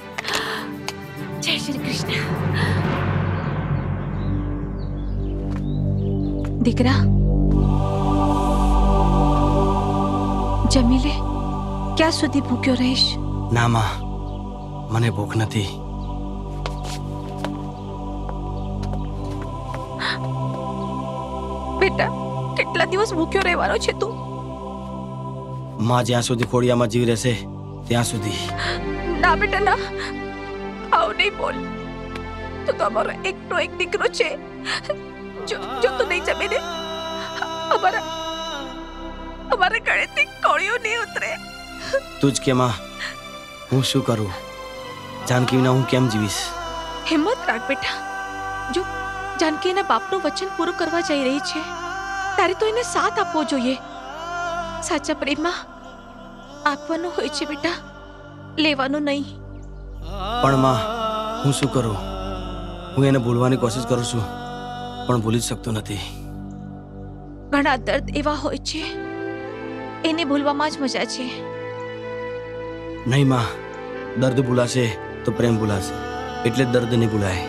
જય શ્રી કૃષ્ણ. દીકરા, જમી લે. ક્યાં સુધી ભૂખ્યો રહીશ? ના માં, મને ભૂખ નથી. બેટા, કેટલા દિવસ ભૂખ્યો રહેવાનો છે તું? માં જ્યાં સુધી ખોડિયામાં જીવ રહેશે ત્યાં સુધી. ના બેટા ના, આવ નહીં બોલ. તું તો અમારો એકનો એક દીકરો છે. જો તું નહીં જમે ને, અમારા ગળેથી કોળિયો નહીં ઉતરે. તું જ કે માં, હું શું કરું? જાનકી વિના હું કેમ જીવીશ? હિંમત રાખ બેટા. જો જાનકી એના બાપનું વચન પૂરું કરવા જઈ રહી છે, તારે તો એને સાથ આપવો જોઈએ. સાચા પ્રેમમાં આપવાનો હોય છે બેટા, લેવાનો નહીં. પણ માં, હું શું કરું? હું એને ભૂલવાની કોશિશ કરું છું, પણ ભૂલી જ શકતો નથી. ઘણા દર્દ એવા હોય છે, એને ભૂલવામાં જ મજા છે. નહીં માં, દર્દ ભૂલાશે તો પ્રેમ ભૂલાશે, એટલે દર્દ નહીં ભૂલાય.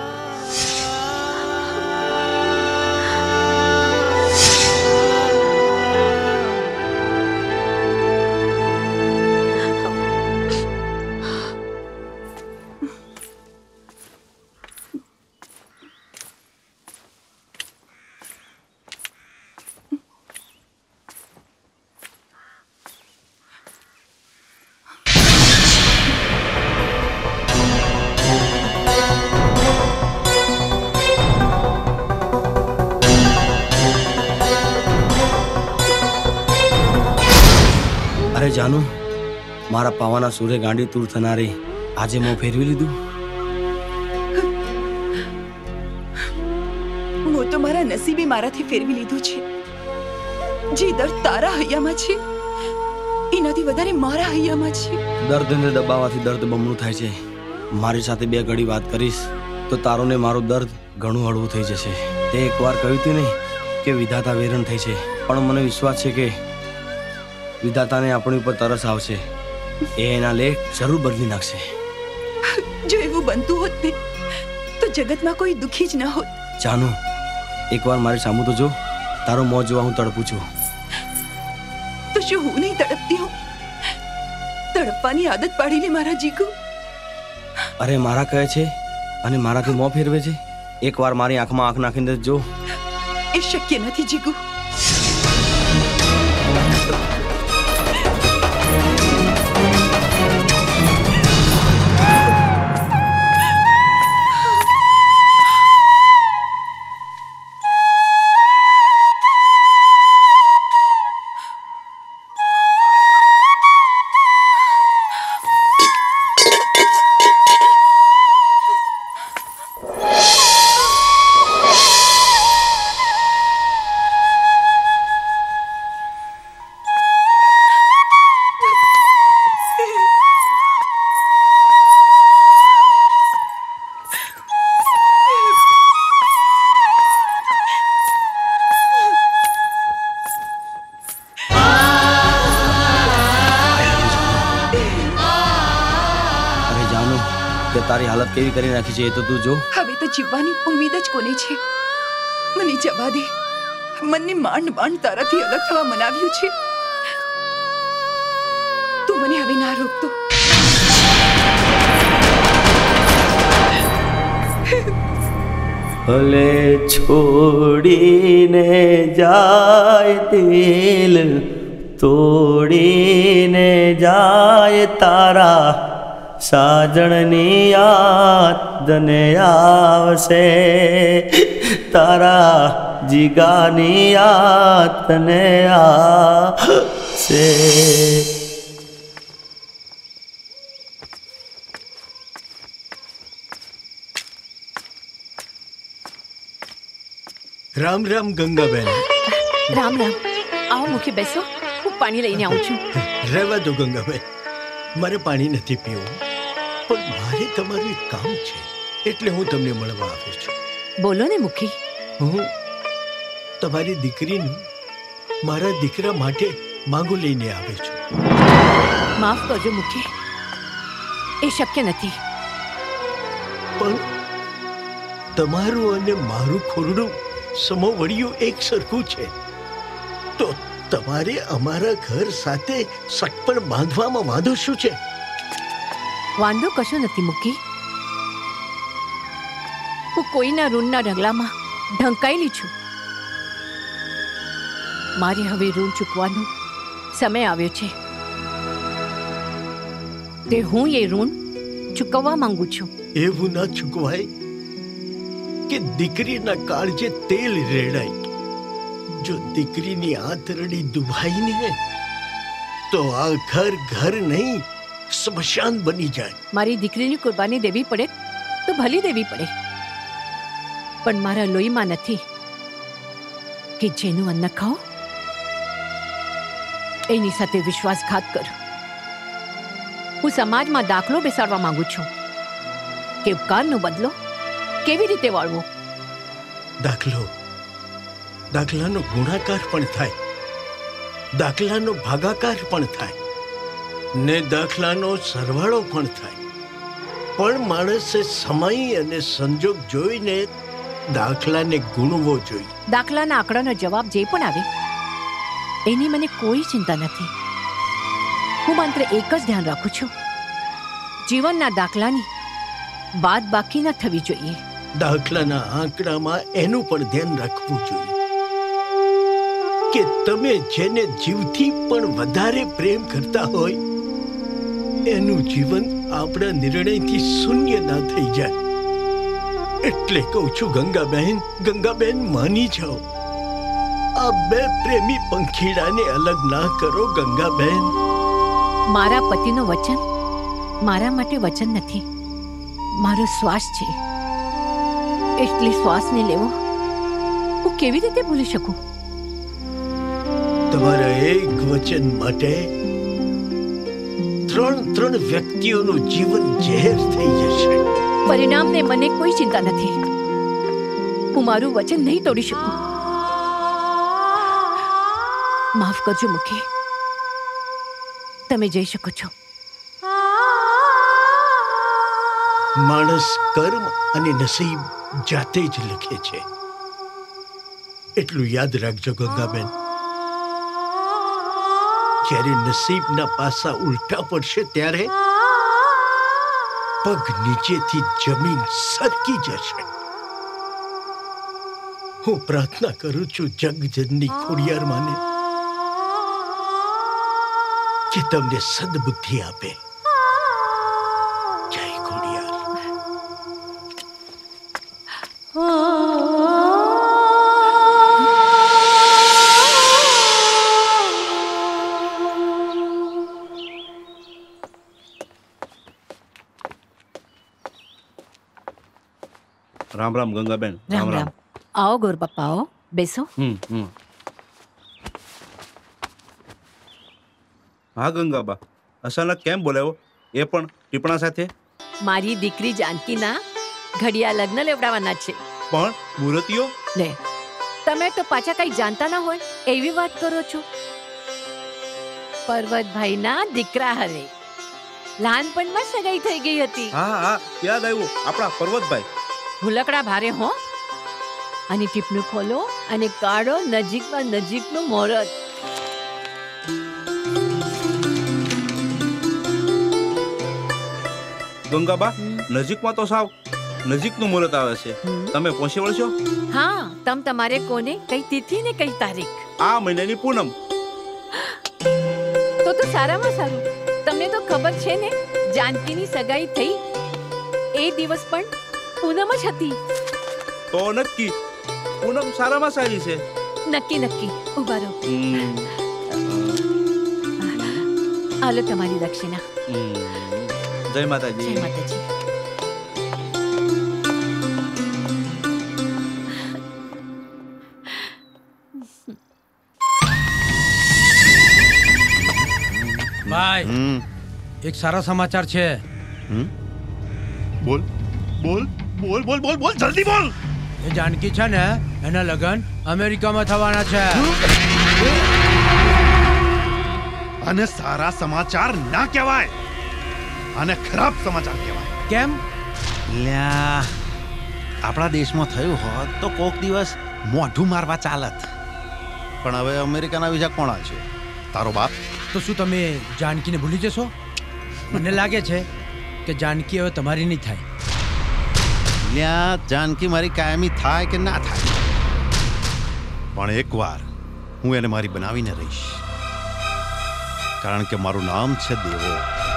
અરે જાનુ, મારા પાવાના સૂરે ગાંડી તૂર થનારી આજે મોં ફેરવી લીધું. હું તો મારા નસીબે મારાથી ફેરવી લીધું છે. જે દર્દ તારા હૈયામાં છે એનાથી વધારે મારા હૈયામાં છે. દર્દને દબાવવાથી દર્દ બમણું થાય છે. મારી સાથે 2 ઘડી વાત કરીશ તો તારો ને મારું દર્દ ઘણું હળવું થઈ જશે. તે એકવાર કહ્યું હતું ને કે વિધાતા વેરણ થઈ છે, પણ મને વિશ્વાસ છે કે વિધાતાને આપણી ઉપર તરસ આવશે. એ એના લેખ જરૂર બદલી નાખશે. જો એવું બનતું હોત ને તો જગતમાં કોઈ દુખી જ ન હોત. જાનુ, એકવાર મારી સામું તો જો. તારો મોં જોવા હું તડપું છું. તો શું હું નહીં તડપતી હોઉં? તડપવાની આદત પાડી લે મારા જીગુ. અરે મારા કહે છે અને મારાથી મોં ફેરવે છે. એકવાર મારી આંખમાં આંખ નાખીને જો. એ શક્ય નથી જીગુ. શરૂઆત કેવી કરી નાખી છે એ તો તું જો. હવે તો જીવવાની ઉમ્મીદ જ કોને છે? મને જવા દે. મનને માંડ માંડ તારાથી અલગ થવા મનાવ્યું છે. તું મને હવે ના રોકતો. ભલે છોડીને જાય દિલ તોડીને જાય તારા સાજણની યાદ ને આવશે તારા જીગાની યાદ ને આવશે. રામ રામ ગંગાબેન. રામ રામ. આવો મુખી બેસો, હું પાણી લઈને આવું છું. રહેવા દો ગંગાબેન, મારે પાણી નથી પીવું, પણ મારે તમારું એક કામ છે એટલે હું તમને મળવા આવ્યો છું. બોલો ને મુખી. હું તમારી દીકરીનું મારા દીકરા માટે માંગુ લઈને આવ્યો છું. માફ કરજો મુખી, એ શક્ય નથી. પણ તમારું અને મારું ખોરડું સમોવડિયું એક સરખું છે, તો તમારે અમારા ઘર સાથે સટપણ બાંધવામાં વાંધો શું છે? વાંધો કશો નથી મુખી. હું કોઈના ઋણના ઢગલામાં ઢંકાયેલી છું. મારે હવે ઋણ ચૂકવાનો સમય આવ્યો છે, તે હું એ ઋણ ચૂકવવા માંગુ છું. એવું ના ચૂકવાય કે દીકરીના કાળજે તેલ રેડાય. જો દીકરીની આંતરડી દુભાઈ ને તો આ ઘર ઘર નહીં સ્મશાન બની જાય. મારી દીકરીની કુરબાની દેવી પડે તો ભલી દેવી પડે, પણ મારા લોહીમાં નથી કે જેનું અન્ન ખાઓ એની સાથે વિશ્વાસઘાત કરો. હું સમાજમાં દાખલો બેસાડવા માંગુ છું કે ઉપકારનો બદલો કેવી રીતે વાળવો. દાખલાનો ગુણાકાર પણ થાય, દાખલાનો ભાગાકાર પણ થાય ને દાખલાનો સરવાળો પણ થાય, પણ માણસે સમય અને સંજોગ જોઈને દાખલાને ગુણવો જોઈએ. દાખલાના આંકડાનો જવાબ જે પણ આવે એની મને કોઈ ચિંતા નથી. હું માત્ર એક જ ધ્યાન રાખું છું, જીવનના દાખલાની બાદ બાકી ન થવી જોઈએ. દાખલાના આંકડામાં એનું પણ ધ્યાન રાખવું જોઈએ કે તમે જેને જીવથી પણ વધારે પ્રેમ કરતા હોય એનું જીવન આપણા નિર્ણયથી શૂન્ય ના થઈ જાય. એટલે કહું છું ગંગાબેન માની જાઓ. આ બે પ્રેમી પંખીડાને અલગ ના કરો ગંગાબેન. મારા પતિનો વચન મારા માટે વચન નથી, મારો શ્વાસ છે. એટલે શ્વાસને લેવો હું કેવી રીતે ભૂલી શકું? તમારા એક વચન માટે ત્રણ વ્યક્તિઓનું જીવન ઝેર થઈ જશે. પરિણામને મને કોઈ ચિંતા નથી. હું મારું વચન નહીં તોડી શકું. માફ કરજો મુખી, તમે જઈ શકો છો. માણસ કર્મ અને નસીબ જાતે જ લખે છે, એટલું યાદ રાખજો ગંગાબેન. જ્યારે નસીબના પાસા ઉલટા પડશે ત્યારે પગ નીચેથી જમીન સરકી જશે. હું પ્રાર્થના કરું છું જગજનની ખોડિયાર માને કે તમને સદબુદ્ધિ આપે. જય ખોડિયાર. રામ રામ ગંગાબેન. રામ રામ. આવો ગોરબાપા, આવો બેસો. હા ગંગાબા, અચાનક કેમ બોલાવો, એ પણ ટીપણા સાથે? મારી દીકરી જાનકીના ઘડિયા લગ્ન લેવડાવવાના છે. પણ મુહૂર્તિયો લે, તમે તો પાછા કઈ જાણતા ના હોય એવી વાત કરો છો. પર્વતભાઈના દીકરા હરે નાનપણમાં સગાઈ થઈ ગઈ હતી. હા હા યાદ આવ્યું, આપણા પર્વતભાઈ. ભૂલકડા ભારે હો. અને ટીપનું ખોલો અને કાઢો નજીકમાં નજીકનું મુહૂર્ત. ગંગાબા, નજીકમાં તો સાવ નજીકનું મુહૂર્ત આવે છે. તમે પહોંચી વળશો? હા, તમ તમારે કોને કઈ તિથિ ને કઈ તારીખ? આ મહિનાની પૂનમ. તો સારામાં સારું. તમને તો ખબર છે ને, જાનકીની સગાઈ થઈ એ દિવસ પણ પૂનમ જ હતી. તો નક્કી પૂનમ સારામાં સારી છે. નક્કી નક્કી. ઉભા રહો. હાલો તમારી દક્ષિણા. જય માતાજી. જય માતાજી. ભાઈ, એક સારા સમાચાર છે. બોલ બોલ બોલ બોલ બોલ બોલ, જલ્દી બોલ. એ જાનકી છે ને, એના લગન અમેરિકામાં થવાના છે. અને સારા સમાચાર ના કહેવાય, અને ખરાબ સમાચાર કહેવાય. કેમ? લ્યા, આપણા દેશમાં થયું હોત તો કોક દિવસ મોઢું મારવા ચાલત. પણ હવે અમેરિકાના વિઝા કોણ છે? તારો બાપ. તો શું તમે જાનકીને ભૂલી જશો? મને લાગે છે કે જાનકી હવે તમારી નહીં થાય. લ્યા, જાનકી મારી કાયમી થાય કે ના થાય, પણ એકવાર હું એને મારી બનાવીને રહીશ. કારણ કે મારું નામ છે દેવો,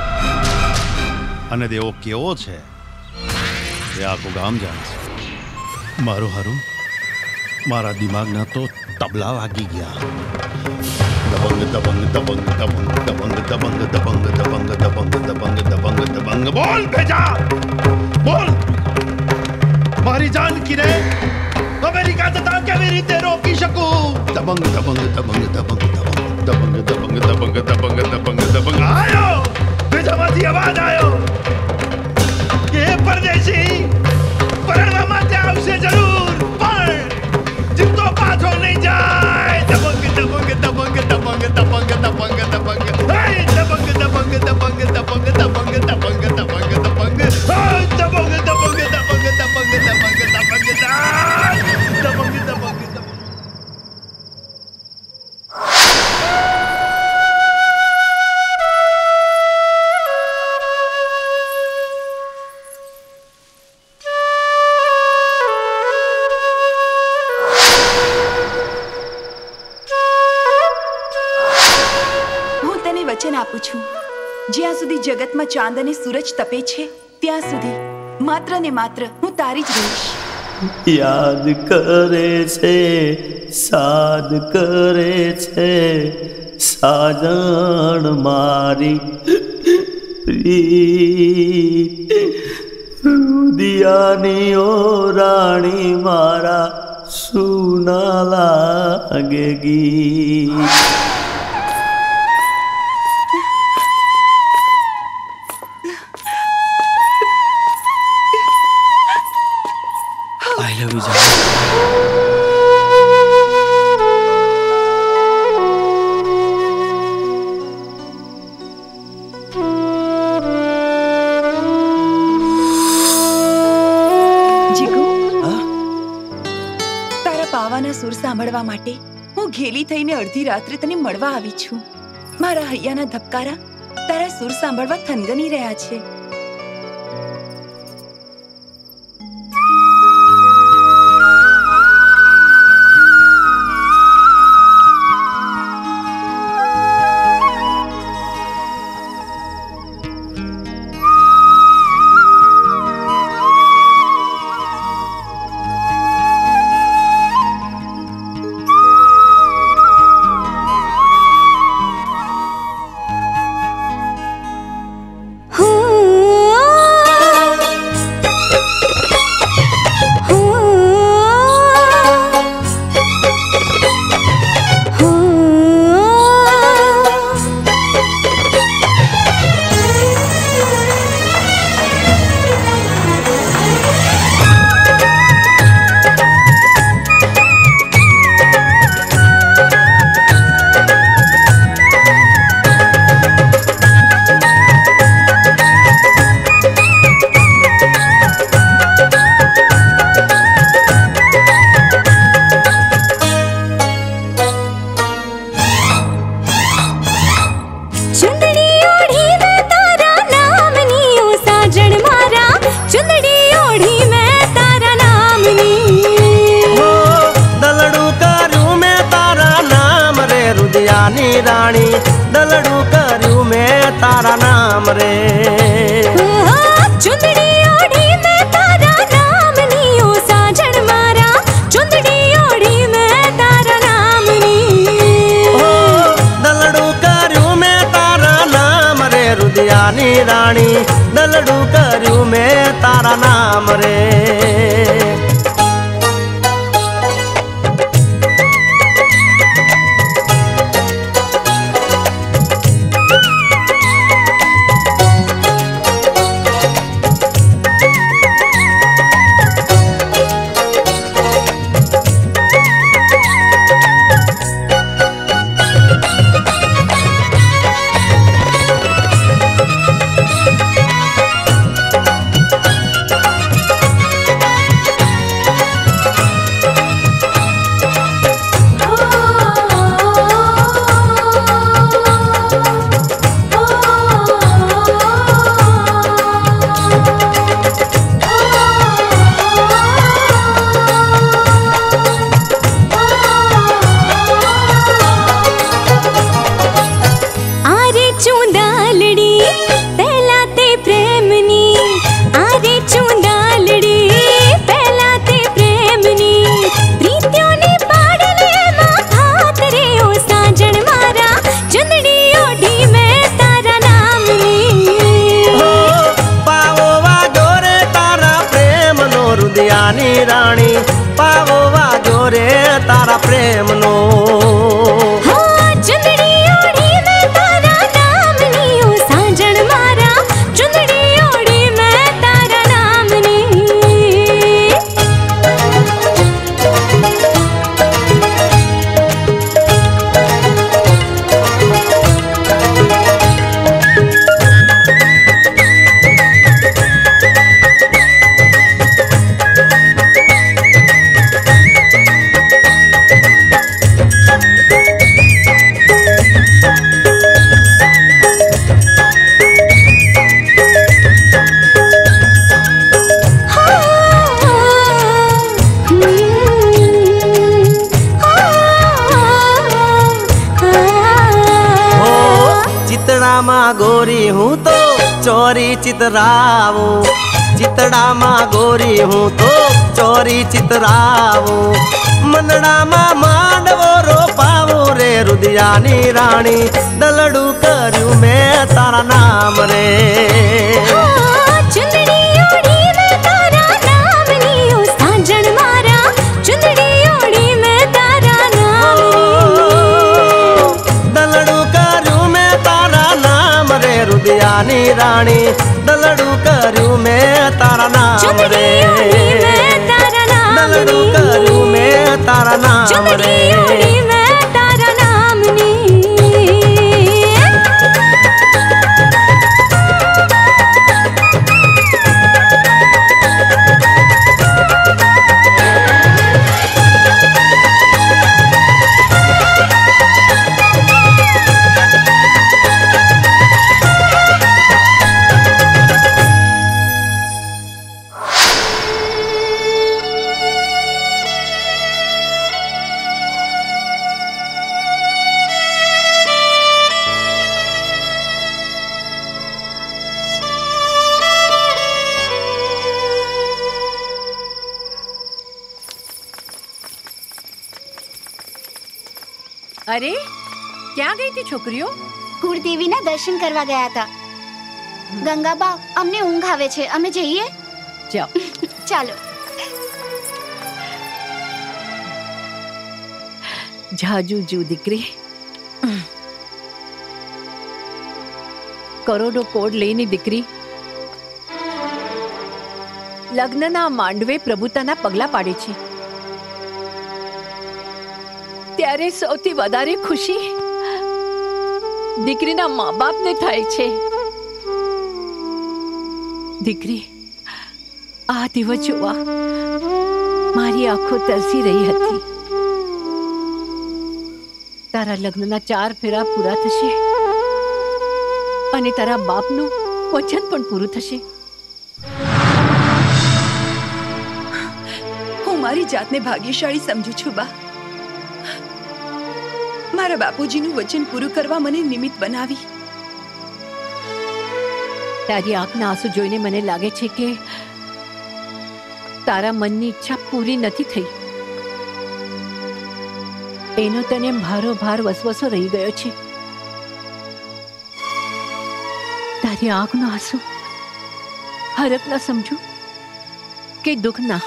અને દેવો કેવો છે એ આખું ગામ જાણે છે. મારું હારું, મારા દિમાગના તો તબલા વાગી ગયા. દબંગ દબંગ દબંગ દબંગ દબંગ દબંગ દબંગ દબંગ દબંગ દબંગ દબંગ દબંગ. બોલ ભેજા, બોલ. મારી જાનકી ને અમેરિકા જતા કેવી રીતે રોકી શકું? દબંગ દબંગ દબંગ દબંગ દબંગ દબંગ દબંગ દબંગ દબંગ દબંગ. આયો, ભેજામાંથી અવાજ આયો. એ પરદેશી પરણવા માટે આવશે જરૂર, પણ જીવતો પાછો નહીં જાય. દબંગ દબંગ દબંગ દબંગ દબંગ દબંગ દબંગ. હે દબંગ દબંગ દબંગ દબંગ દબંગ દબંગ દબંગ દબંગ. હે દબંગ દબંગ દબંગ દબંગ દબંગ દબંગ દબંગ દબંગ. વચન આપું છું, જ્યાં સુધી જગતમાં ચાંદ અને સૂરજ તપે છે ત્યાં સુધી માત્ર ને માત્ર હું તારી જ રહીશ. યાદ કરે છે, સાદ કરે છે સાજણ મારી રુદિયાની ઓ રાણી મારા સુના લાગે ગી. I love you, Janki. Jigu, તારા પાવાના સુર સાંભળવા માટે હું ઘેલી થઈને અડધી રાત્રે તને મળવા આવી છું. મારા હૈયાના ધબકારા તારા સુર સાંભળવા થનગની રહ્યા છે. હું दलड़ू करू मैं तारा नाम रे। चुंदड़ी ओढ़ी मैं तारा नाम नी ओ साजन मारा, चुंदड़ी ओढ़ी मैं तारा नाम नी। दलड़ू करू मैं तारा नाम रे रुदियानी रानी, दलड़ू करू मैं तारा नाम रे। रानी पावो वाजो रे तारा प्रेम नो। चुंदड़ी ओढ़ी मैं तारा नाम नी ओ साजन मारा, चुंदड़ी ओढ़ी मैं तारा नाम नी। चितड़ा माँ गोरी हूँ तो चोरी चितरावू, चितड़ा माँ गोरी हूँ तो चोरी चितरावू, मनड़ा माँ मांडवो रो पावो रे रुदियानी रानी, दलड़ू करू मैं तारा नाम रे। चुंदड़ी ओढ़ी मैं तारा नाम नी ओ साजन मारा, चुंदड़ी ओढ़ी मैं तारा नाम नी। दलड़ू करू मैं तारा नाम रे रुदियानी रानी, दलड़ू करू मैं तारा नाम रे। दलड़ू करू मैं तारा नाम रे। मैं तारा नाम नी। अरे क्या गई थी छोकरीओ? कुलदेवी ना दर्शन करवा गया था। गंगा बा अમને ઊંઘ આવે છે, અમે જઈએ? જાઓ ચાલો। જાજુ જુ દીકરી, કરોડો કોડ લઈને દીકરી લગ્નના માંડવે પ્રભુતાના પગલા પાડે છે, ત્યારે સૌથી વધારે ખુશી દીકરીના મા-બાપને થાય છે। દીકરી, આ દિવસ જોવા મારી આંખો તરસી રહી હતી। તારા લગ્નના 4 ફેરા પૂરા થશે અને તારા બાપનું વચન પણ પૂરું થશે। હું મારી જાતને ભાગ્યશાળી સમજુ છું બા। મારા બાપુજીનું વચન પૂરું કરવા મને નિમિત્ત બનાવી. તારી આંખના આંસુ જોઈને મને લાગે છે કે તારા મનની ઈચ્છા પૂરી નથી થઈ. એનો તને ભારોભાર વસવસો રહી ગયો છે. તારી આંખનો આંસુ હરખ ના સમજુ કે દુઃખ ના.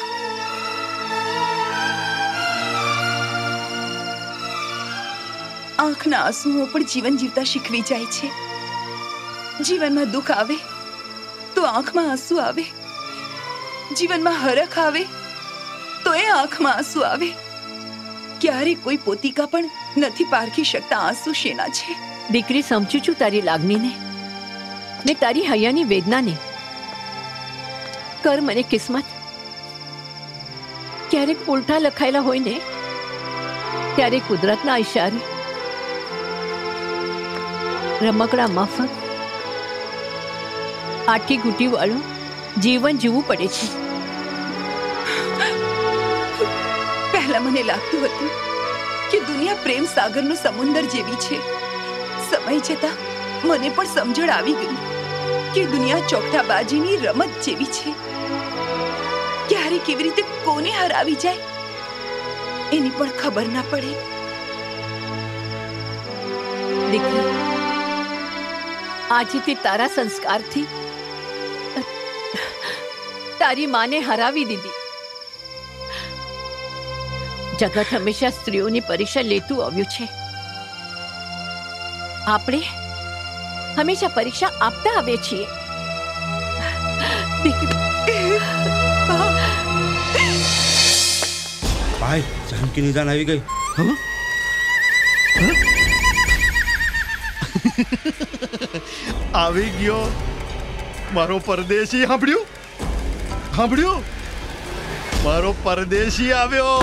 આંખના આંસુઓ પણ જીવન જીવતા શીખવી જાય છે. જીવનમાં દુઃખ આવે તો આંખમાં આંસુ આવે. જીવનમાં હરખ આવે તો એ આંખમાં આંસુ આવે. ક્યારે કોઈ પોતિકા પણ નથી પારખી શકતા આંસુ શેના છે. દીકરી, સમજુ છું તારી લાગણીને ને તારી હૈયાની વેદનાને. કર મને કિસ્મત. ક્યારેક ઉલટા લખાયેલા હોય ને ત્યારે કુદરતના ઈશારે રમકડા માફક આઠી ગુટી વાળું જીવન જીવવું પડે છે. પહેલા મને લાગતું હતું કે દુનિયા પ્રેમ સાગરનો સમુદ્ર જેવી છે. સમય જતા મને પણ સમજણ આવી ગઈ કે દુનિયા ચોકઠાબાજીની રમત જેવી છે. ક્યારે કેવી રીતે કોને હરાવી જાય એની પણ ખબર ના પડે. દીકરી, આજથી તારા સંસ્કારથી તારી માને હરાવી દીધી. જગત હંમેશા સ્ત્રીઓની પરીક્ષા લેતું આવ્યું છે. આપણે હંમેશા પરીક્ષા આપતા આવીએ છીએ. ભાઈ, જાનકી નિદાન આવી ગઈ. આવી ગયો મારો પરદેશી. સાંભળ્યું સાંભળ્યું? મારો પરદેશી આવ્યો.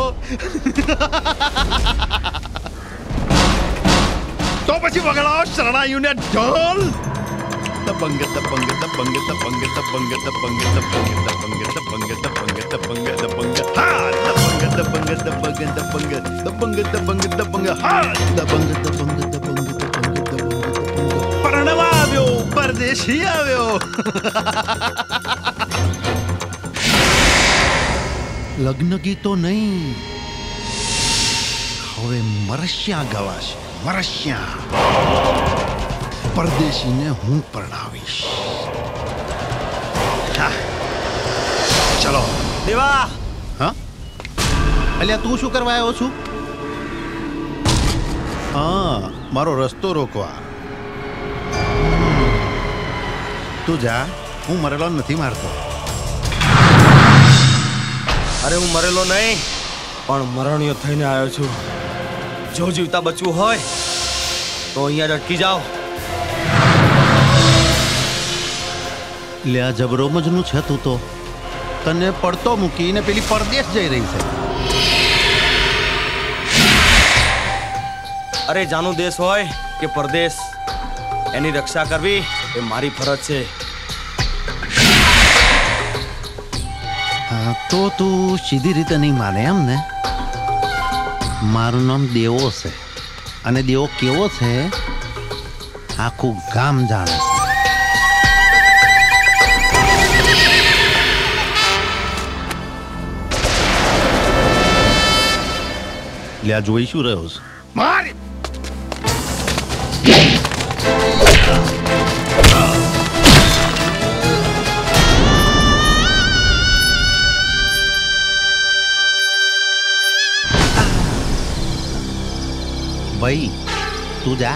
તો પછી વગડાઓ શરણાઈઓને ઢોલ. દબંગ દબંગ દબંગ દબંગ દબંગ દબંગ દબંગ દબંગ દબંગ દબંગ દબંગ દબંગ હા દબંગ દબંગ દબંગ દબંગ દબંગ દબંગ દબંગ હા દબંગ દબંગ દબંગ પરણવા આવ્યો, પરદેશી આવ્યો. લગ્ન ગીતો નહીં, હવે મરસ્યા ગવાશે. મરસ્યા પરદેશીને હું પરણાવીશ. ચલો દેવા. હા, અલ્યા તું શું કરવા આવ્યો છું? હા, મારો રસ્તો રોકવા. તું જા, હું મરેલો નથી મારતો. અરે હું મરેલો નહીં, પણ મરણીયો થઈને આવ્યો છું. જો જીવતા બચવું હોય તો અહીંયા જ અટકી જાઓ. લ્યા જબરો મજનું છે તું તો. તને પડતો મૂકીને પેલી પરદેશ જઈ રહી છે. અરે જાનું દેશ હોય કે પરદેશ, એની રક્ષા કરવી એ મારી ફરજ છે. હા, તો તું સીધી રીતે નહીં માને એમ ને? મારું નામ દેવો છે, અને દેવો કેવો છે આખું ગામ જાણે છે. લ્યા જોઈ શું રહ્યો છે? મારી ભાઈ, તું જા.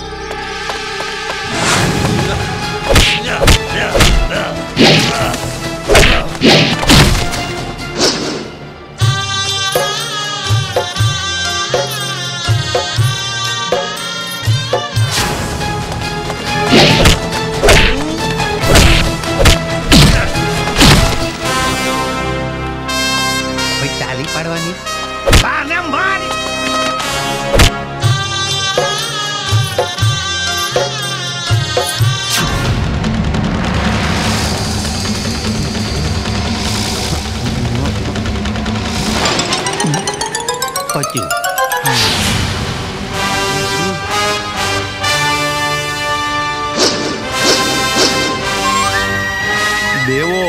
તાલી પાડવાની પત્યું. દેવો.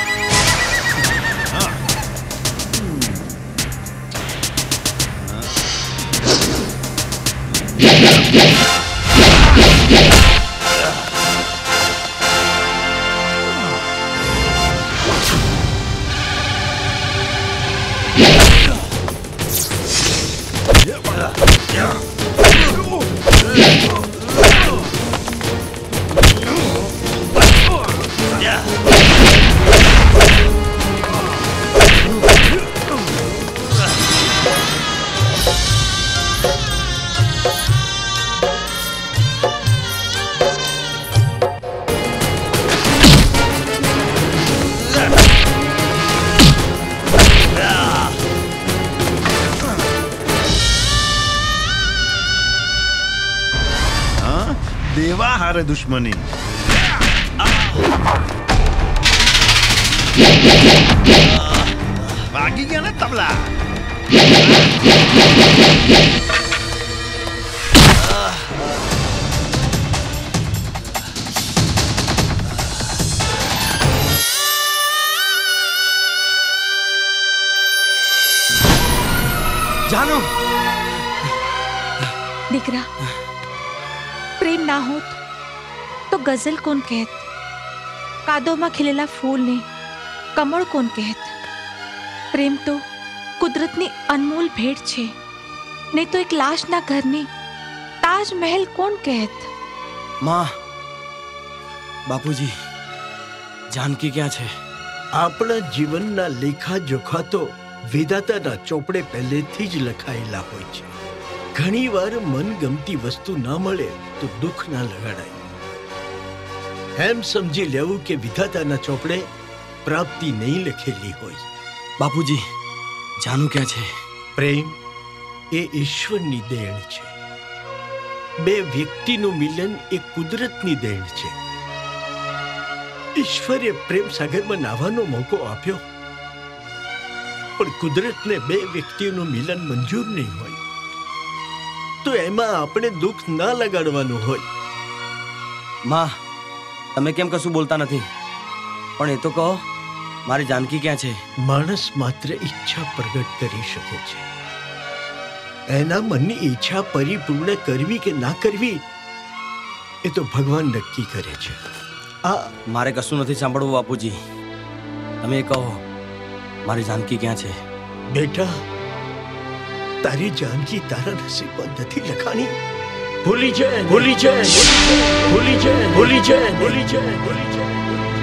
देवा हारे दुश्मनी. भागी गया ना तबला. जानो દીકરા, પ્રેમ ના હોત તો ગઝલ કોણ કહેત? કાદવમાં ખીલેલા ફૂલને કમળ કોણ કહેત? પ્રેમ તો કુદરતની અનમોલ ભેટ છે, નહીં તો એક લાશના ઘરની તાજમહેલ કોણ કહેત? माँ, बापूजी, जानकी क्या છે? આપણા જીવનના લેખા જોખા તો વિધાતાના ચોપડે પહેલેથી જ લખાયેલા હોય છે. ઘણીવાર મનગમતી વસ્તુ ના મળે તો દુઃખ ના લગાડાય. એમ સમજી લેવું કે વિધાતાના ચોપડે પ્રાપ્તિ નહીં લખેલી હોય. બાપુજી, જાનુ ક્યાં છે? પ્રેમ એ ઈશ્વરની દેણ છે. બે વ્યક્તિનું મિલન એ કુદરતની દેણ છે. ઈશ્વરે પ્રેમ સાગરમાં નાહવાનો મોકો આપ્યો, પણ કુદરતને બે વ્યક્તિઓનું મિલન મંજૂર નહીં હોય, તો એમાં આપણે દુઃખ ના લગાડવાનું હોય. માં, તમે કેમ કશું બોલતા નથી? પણ એ તો કહો, મારી જાનકી ક્યાં છે? માણસ માત્ર ઈચ્છા પ્રગટ કરી શકે છે. એના મનની ઈચ્છા પરિપૂર્ણ કરવી કે ના કરવી એ તો ભગવાન નક્કી કરે છે. મારે કશું નથી સાંભળવું બાપુજી. તમે કહો, મારી જાનકી ક્યાં છે? બેટા, તારી જાનકી તારા નસીબમાં નથી લખાણી. ભૂલી જાય, ભૂલી જાય, ભૂલી જાય, ભૂલી જાય, ભૂલી જાય, ભૂલી જાય.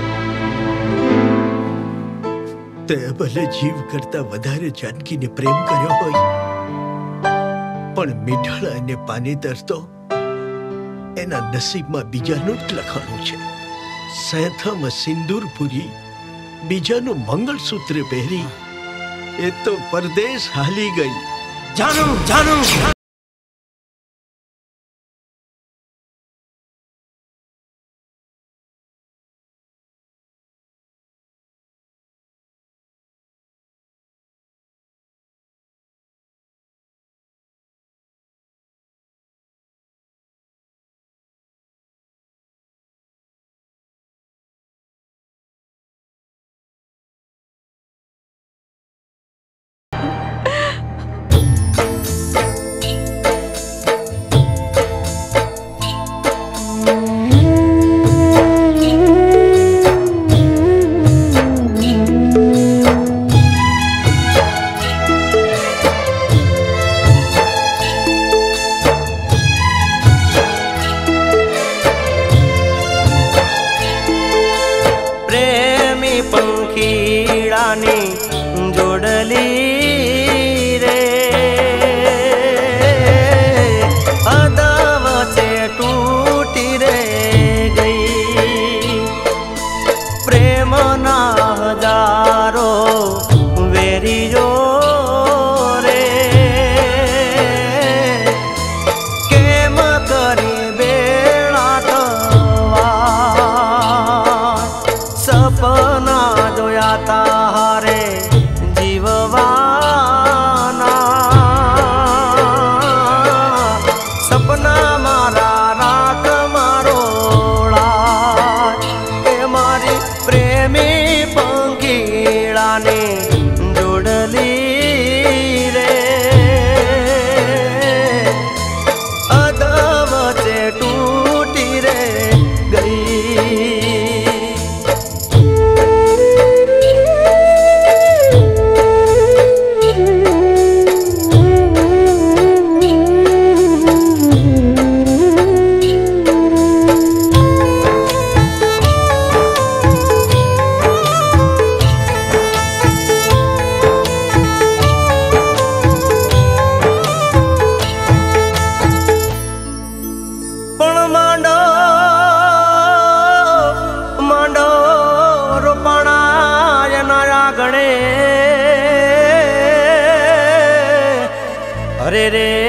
તે ભલે જીવ કરતા વધારે જાનકીને પ્રેમ કર્યો હોય, પણ મીઠાળા અને પાનેતર તો એના નસીબમાં બીજાનું જ લખાણું છે. સેથામાં સિંદૂર પૂરી, બીજાનું મંગળસૂત્ર પહેરી, એ તો પરદેશ હાલી ગઈ. જાનુ, જાનુ.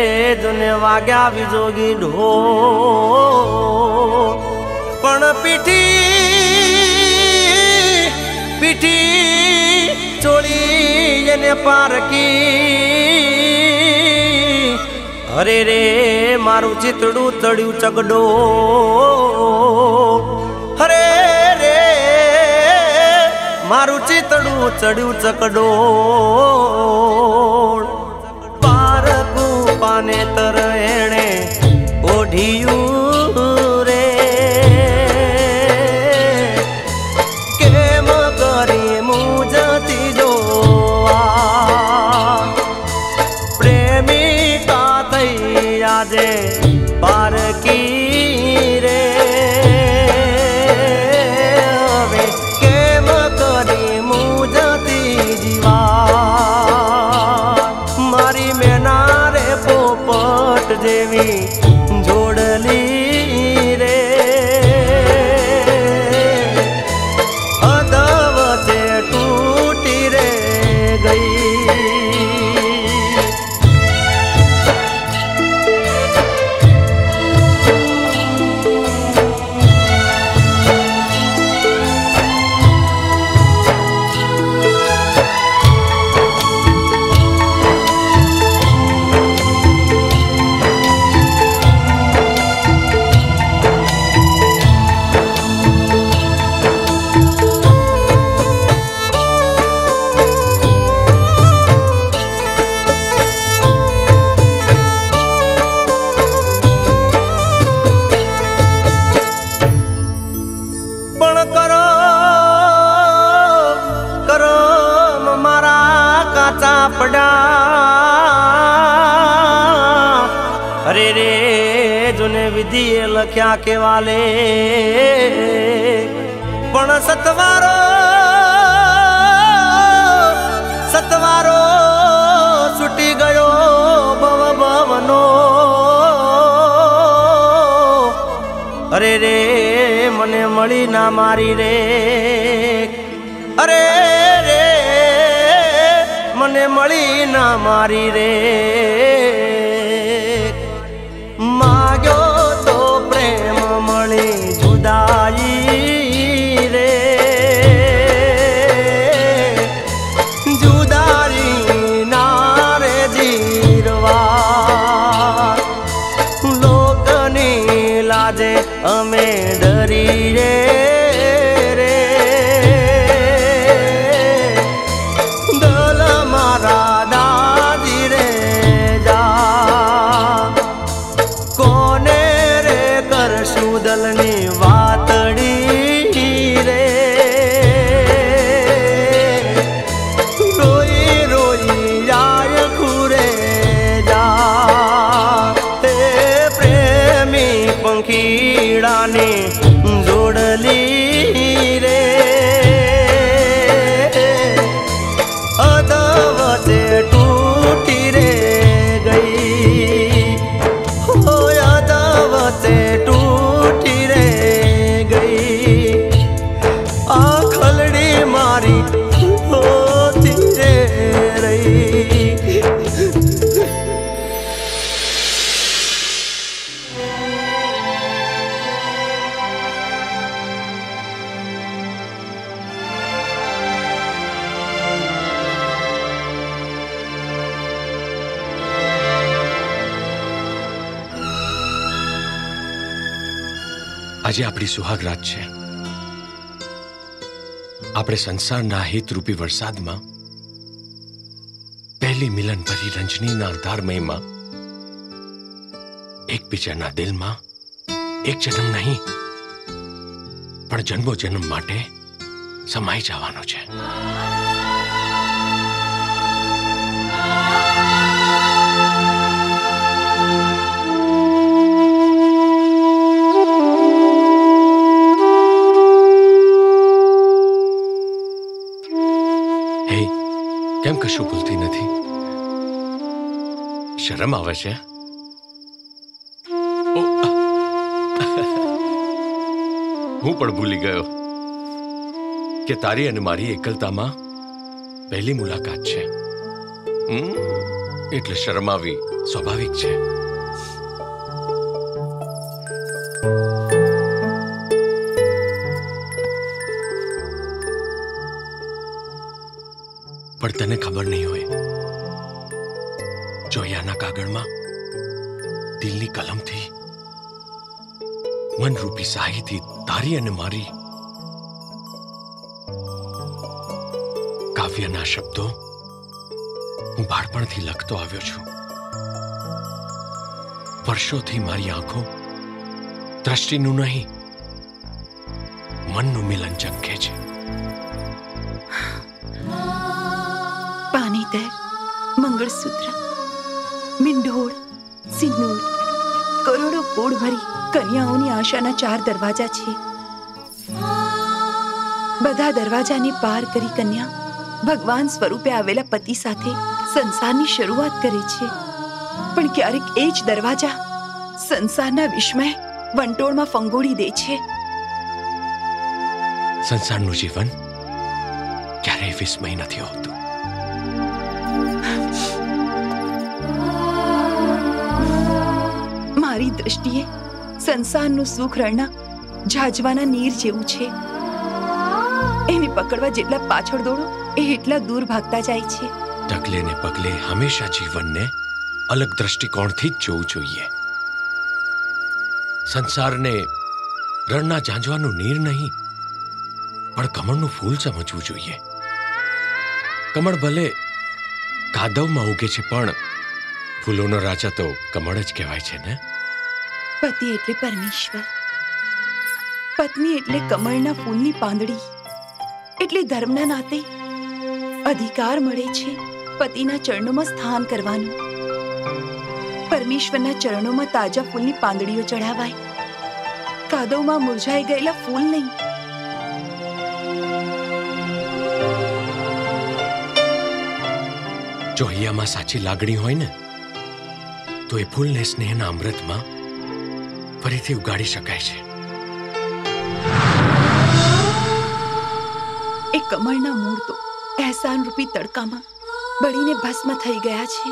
જોને વાગ્યા વિજોગી ઢો પણ પીઠી ચોળી એને પારકી અરે રે મારું ચિતડું ચડ્યું ચગડો અરે રે મારું ચિતડું ચડ્યું ચકડો પારકું પાને તર એણે ઓઢિયું રે કેમ કરી મુજતી જોવા પ્રેમિકા થઈ આજે પારકી રે હવે કેમ કરી મુજતી જીવા મારી મેના રે પોપટ જેવી જોડલી રે અદવચે તૂટી રે ગઈ અરે રે જોને વિધિએ લખ્યા કેવાલે પણ સતવારો છૂટી ગયો ભવ ભવનો અરે રે મને મળી ના મારી રે અરે રે મને મળી ના મારી રે માગ્યો તો પ્રેમ મળી જુદાઈ રે જુદારી ના રે જીરવા લોકની લાજે અમે ડરી રે દલની વાતડી રે રોઈ રોઈ જાય ખુરે જા હે પ્રેમી પંખીડાની જોડલી રે અદવચે તૂટી રે ગઈ હોય અદવચે આજે આપણી સુહાગ રાત છે. આપણે સંસારના હિતરૂપી વરસાદમાં પહેલી મિલન ભરી રંજનીના અંધારમયમાં એકબીજાના દિલમાં એક જન્મ નહીં પણ જન્મો જન્મ માટે સમાઈ જવાનો છે. કેમ કશું ભૂલતી નથી? શરમ આવે છે? હું પણ ભૂલી ગયો કે તારી અને મારી એકલતામાં પહેલી મુલાકાત છે. એટલે શરમ આવી સ્વાભાવિક છે. પણ તને ખબર નહીં હોય, જોયાના કાગળમાં દિલની કલમથી મનરૂપી શાહીથી તારી અને મારી કાવ્યના શબ્દો હું બાળપણથી લખતો આવ્યો છું. વર્ષોથી મારી આંખો દ્રષ્ટિનું નહીં મનનું મિલન ઝંખે છે. પાણીતર, મંગળસૂત્ર, મિંઢોળ, સિંદૂર, કરોડો પોળ ભરી કન્યાઓની આશાના 4 દરવાજા છે. બધા દરવાજાને પાર કરી કન્યા ભગવાન સ્વરૂપે આવેલા પતિ સાથે સંસારની શરૂઆત કરે છે. પણ ક્યારેક એ જ દરવાજા સંસારના વિસ્મય વંટોળમાં ફંગોળી દે છે. સંસારનું જીવન ક્યારેય વિસ્મય નથી હોતું. મારી દ્રષ્ટિએ સંસારનું સુખ રણના ઝાજવાના નીર જેવું છે. એને પકડવા જેટલા પાછળ દોડો એ એટલા દૂર ભાગતા જાય છે. ડગલે ને પગલે હંમેશા જીવનને અલગ દ્રષ્ટિકોણથી જ જોવું જોઈએ. સંસારને રણના ઝાંઝવાનું નીર નહીં પણ કમળનું ફૂલ સમજવું જોઈએ. કમળ ભલે કાદવમાં ઉગે છે પણ ફૂલોનો રાજા તો કમળ જ કહેવાય છે ને. પતિ એટલે પરમેશ્વર, પત્ની એટલે કમળના ફૂલની પાંદડી. એટલે ધર્મના નાતે અધિકાર મળે છે પતિના ચરણોમાં સ્થાન કરવાનું. પરમેશ્વરના ચરણોમાં તાજા ફૂલની પાંદડીઓ ચઢાવાય, કાદવમાં મુરઝાઈ ગયેલા ફૂલ નહીં. જો હૈયામાં સાચી લાગણી હોય ને તો એ ફૂલને સ્નેહના અમૃતમાં ફરીથી ઉગાડી શકાય છે. એ કમળના મૂળ તો અહેસાન રૂપી તડકામાં બળીને ભસ્મ થઈ ગયા છે.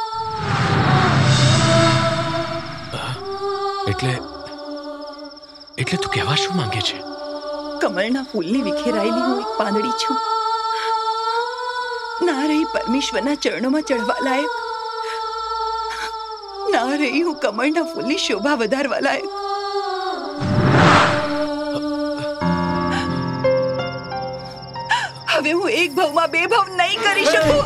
એટલે તું કહેવા શું માંગે છે? કમળના ફૂલની વિખેરાયેલી હું એક પાંદડી છું. ના રહી પરમેશ્વરના ચરણોમાં ચઢવા લાયક, ના રહી હું કમળના ફૂલની શોભા વધારવા લાયક. હવે હું એક ભાવમાં 2 ભાવ નહીં કરી શકું.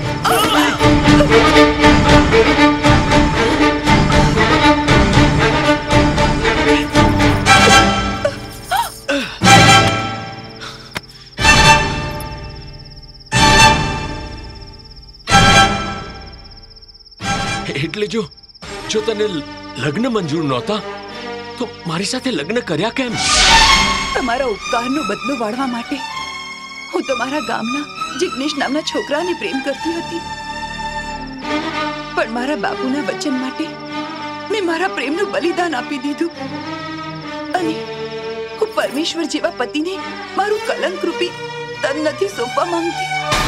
એટલે જો તને લગ્ન મંજૂર નહોતા તો મારી સાથે લગ્ન કર્યા કેમ? તમારા ઉપકારનો બદલો વાળવા માટે હું તમારા ગામના જિગ્નેશ નામના છોકરાને પ્રેમ કરતી હતી. પણ મારા બાપુના વચન માટે મેં મારા પ્રેમનું બલિદાન આપી દીધું. અને હું પરમેશ્વર જેવા પતિને મારું કલંક રૂપી તન નથી સોંપવા માંગતી.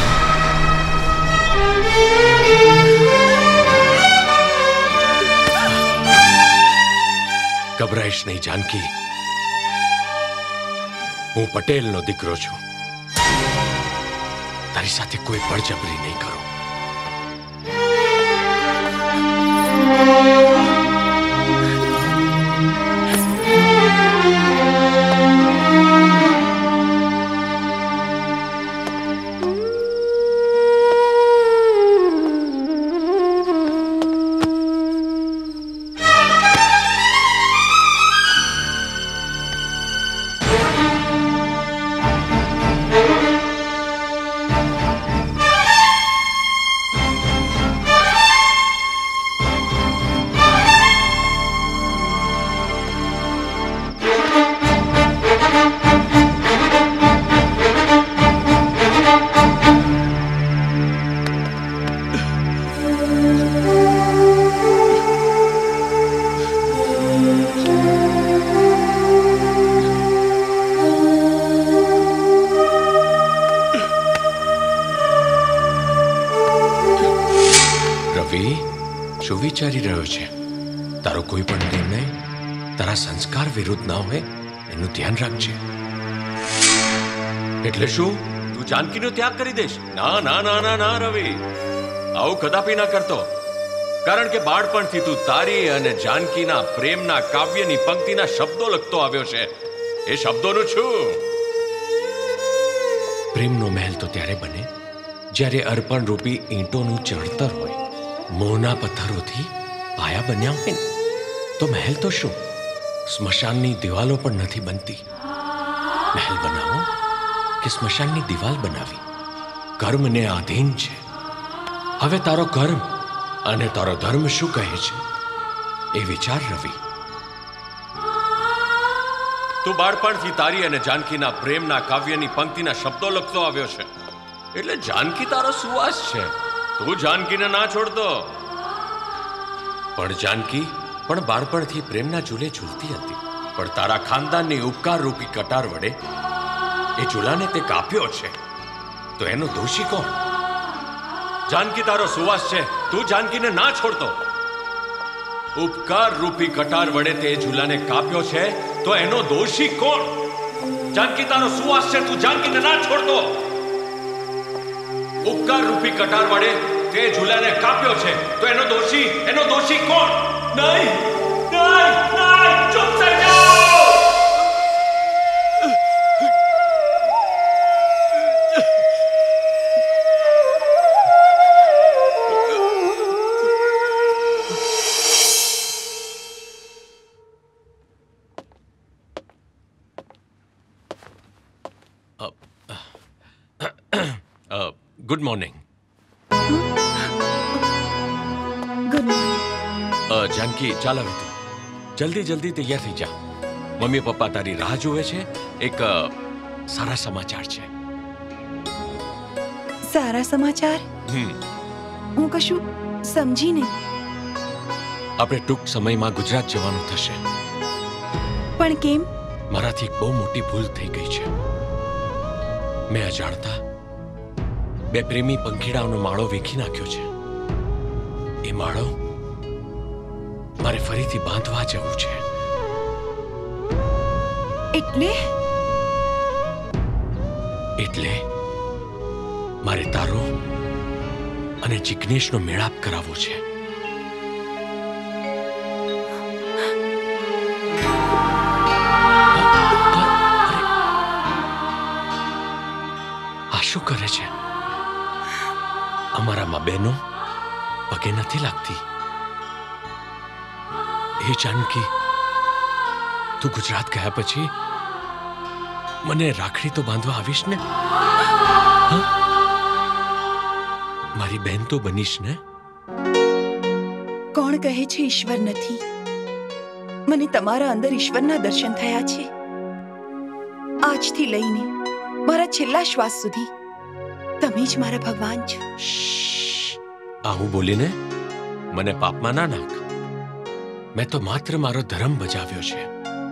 ગભરાઈશ નહીં જાનકી, હું પટેલનો દીકરો છું. તારી સાથે કોઈ બળજબરી નહીં કરું. જોયો છે. તારો કોઈ પણ નિર્ણય તારા સંસ્કાર વિરુદ્ધ ના હોય એનું ધ્યાન રાખજે. એટલે શું તું જાનકીનો ત્યાગ કરી દેશ? ના ના ના ના ના રવિ, આવું કદાપી ના કરતો. કારણ કે બાળપણથી તું તારી અને જાનકીના પ્રેમના કાવ્યની પંક્તિના શબ્દો લખતો આવ્યો છે. એ શબ્દોનું છું. પ્રેમનો મહેલ તો ત્યારે બને જ્યારે અર્પણ રૂપી ઈંટોનું ચણતર હોય. મોહના પથ્થરોથી પાયા બન્યા હોય ને તો મહેલ તો શું, સ્મશાનની દિવાલો પણ નથી બનતી. મહેલ બનાવો કે સ્મશાનની દિવાલ બનાવી, કર્મને આધીન છે. હવે તારો કર્મ અને તારો ધર્મ શું કહે છે એ વિચાર રવિ. તું બાળપણથી તારી અને જાનકીના પ્રેમના કાવ્યની પંક્તિના શબ્દો લખતો આવ્યો છે. એટલે જાનકી તારો સુવાસ છે. તું જાનકીને ના છોડતો. પણ જાનકી પણ બાળપણથી પ્રેમના ઝૂલે ઝૂલતી હતી. પણ તારા ખાનદાનની ઉપકાર રૂપી કટાર વડે એ ઝૂલાને તે કાપ્યો છે. તો એનો દોષી કોણ? જાનકી તારો સુવાસ છે. તું જાનકીને ના છોડતો. ઉપકાર રૂપી કટાર વડે તે ઝૂલાને કાપ્યો છે. તો એનો દોષી કોણ? જાનકી તારો સુવાસ છે. તું જાનકીને ના છોડતો. ઉપકાર રૂપી કટાર વડે તે ઝૂલાને કાપ્યો છે. તો એનો દોષી કોણ? નહીં નહીં નહીં, ચૂપ થઈ જાઓ. Good morning. Good morning. Janaki ચાલ હવે તું જલ્દી જલ્દી તૈયાર થઈ જા. મમ્મી પપ્પા તારી રાહ જોવે છે. એક સારા સમાચાર છે. સારા સમાચાર? હું કશું સમજી નહીં. આપણે ટૂંક સમયમાં ગુજરાત જવાનું થશે. પણ કેમ? મારાથી એક બહુ મોટી ભૂલ થઈ ગઈ છે. મેં અજાણતા બે પ્રેમી પંખીડાઓનો માળો વેખી નાખ્યો છે. એ માળો મારે ફરીથી બાંધવા જવું છે. એટલે મારે તારો અને જિગ્નેશનો મેળાપ કરાવવો છે. આ શું કરે છે? અમારામાં બહેનો પગે નથી લાગતી. એ જાનકી, તું ગુજરાત ગયા પછી મને રાખડી તો બાંધવા આવીશ ને? મારી બહેન તો બનીશ ને? કોણ કહે છે ઈશ્વર નથી? મને તમારા અંદર ઈશ્વરના દર્શન થયા છે. આજથી લઈને મારા છેલ્લા શ્વાસ સુધી તમે જ મારા ભગવાન છો. આ હું બોલીને મને પાપમાં ના નાખ. મેં તો માત્ર મારો ધર્મ બજાવ્યો છે.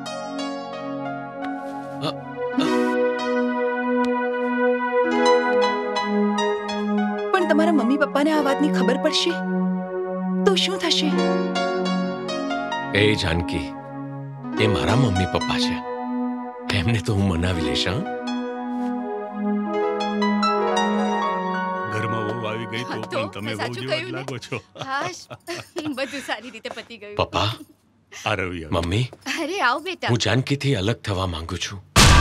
પણ તમારા મમ્મી પપ્પાને આ વાતની ખબર પડશે તો શું થશે? એ જાનકી, એ મારા મમ્મી પપ્પા છે. એમને તો હું મનાવી લઈશ. ગઈ તો પણ તમે બહુ જેવા જ લાગો છો. બધું સારી રીતે પતી ગયું. પપ્પા, આ રવિ. મમ્મી, અરે આવ બેટા. હું જાનકીથી અલગ થવા માંગુ છું.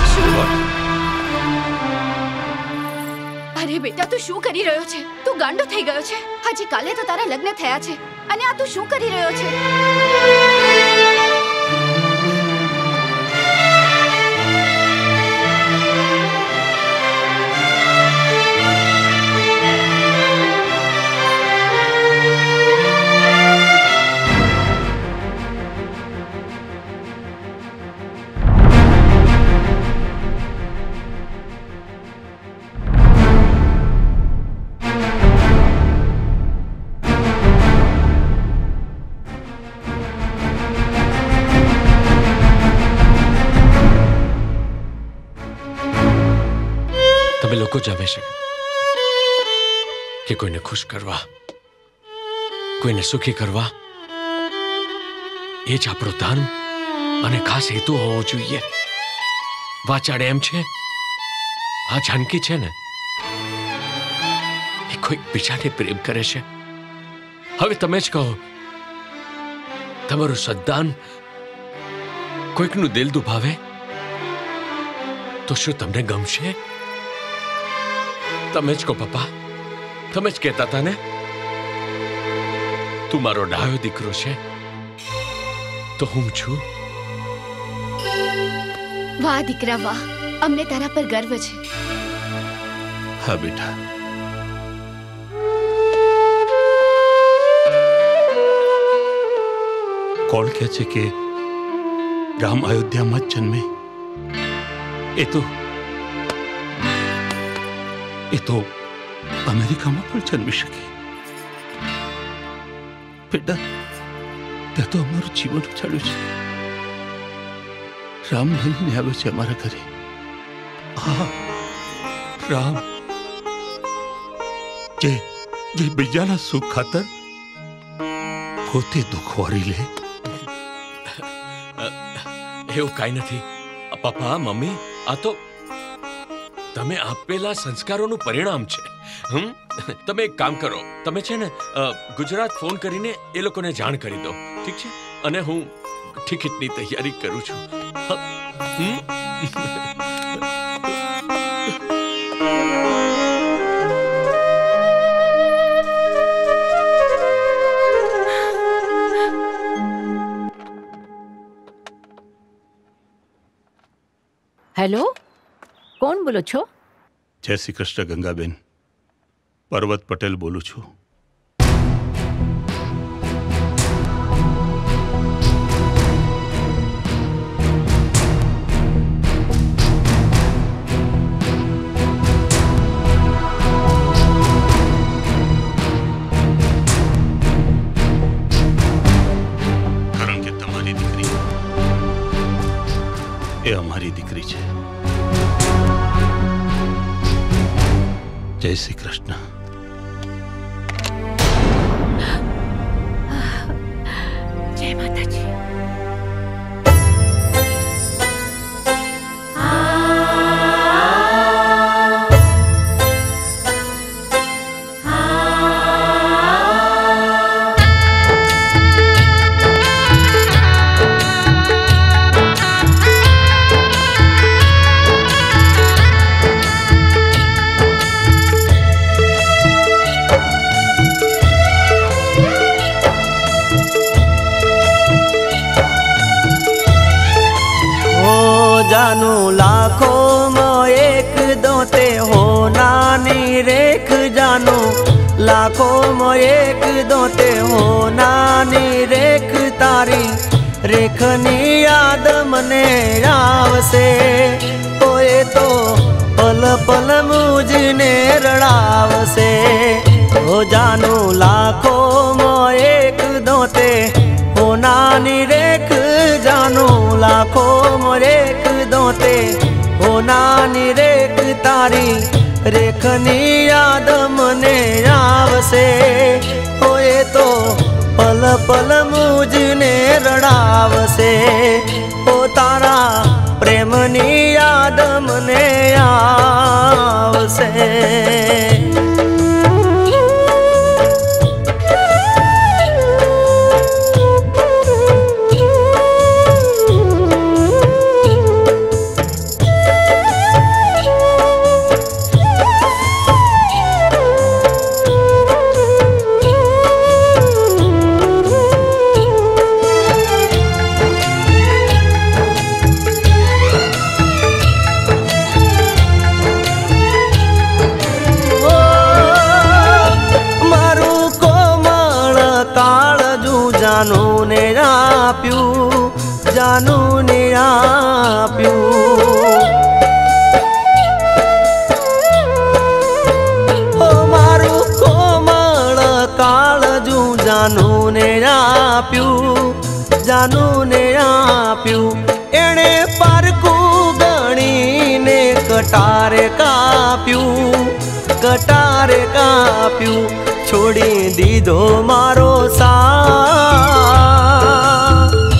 અરે બેટા, તું શું કરી રહ્યો છે? તું ગાંડો થઈ ગયો છે? હજી કાલે તો તારા લગ્ન થયા છે અને આ તું શું કરી રહ્યો છે? તમે લોકો જમે છે કે કોઈને ખુશ કરવા, કોઈને સુખી કરવા એ જ આપણો ધર્મ અને ખાસ હેતુ હોવો જોઈએ. વાચાડે એમ છે આ જાનકી છે ને એ કોઈક બીજાને પ્રેમ કરે છે. હવે તમે જ કહો, તમારું સદ્દાન કોઈકનું દિલ દુભાવે તો શું તમને ગમશે? તમે જ કહો પપ્પા, તમે જ કહેતા હતા ને તું મારો ડાયો દીકરો છે, તો હું છું. વાહ દીકરા વાહ, અમને તારા પર ગર્વ છે. હા બેટા, કોણ કહે છે કે રામ અયોધ્યામાં જ જન્મે? એ તો અમેરિકામાં પણ જન્મી શકે. બેટા, ત્યાં તો અમારું જીવન ઉછાળ્યું છે. રામ બનીને આવ્યો છે અમારા ઘરે. હા, રામ જે બીજાના સુખ ખાતર પોતે દુઃખ વારી લે. એવું કાંઈ નથી પપ્પા મમ્મી, આ તો તમે આપેલા સંસ્કારોનું પરિણામ છે. તમે એક કામ કરો, તમે છે ને ગુજરાત ફોન કરીને એ લોકોને જાણ કરી દો, ઠીક છે? અને હું ટિકિટની તૈયારી કરું છું. હેલો, કોણ બોલો છો? જય શ્રી કૃષ્ણ ગંગાબેન, પર્વત પટેલ બોલું છું. કારણ કે તમારી દીકરી એ અમારી દીકરી છે. જય શ્રી કૃષ્ણ. જય માતાજી. જાનું લાખોમાં એક દોતે હો નાની રેખ, જાનું લાખોમાં એક દોતે હો નાની રેખ, તારી રેખની યાદ મને આવશે. ઓએ તો પલ પલ મુજને રડાવશે. હો જાનું લાખોમાં એક દોતે હો નાની રેખ, જાનું લાખોમાં એક દોતે હો નાની રેખ, તારી રેખની યાદ મને આવશે. ઓએ તો પલ પલ મુજને રડાવશે. ઓ તારા પ્રેમની યાદ મને આવશે. જાનું ને આપ્યું, જાનું ને આપ્યું. ઓ મારું કોમળ કાળજું જાનું ને આપ્યું, જાનું ને આપ્યું. એણે પારકું ગણીને કટારે કાપ્યું, કટારે કાપ્યું. છોડી દીધો મારો સાથ,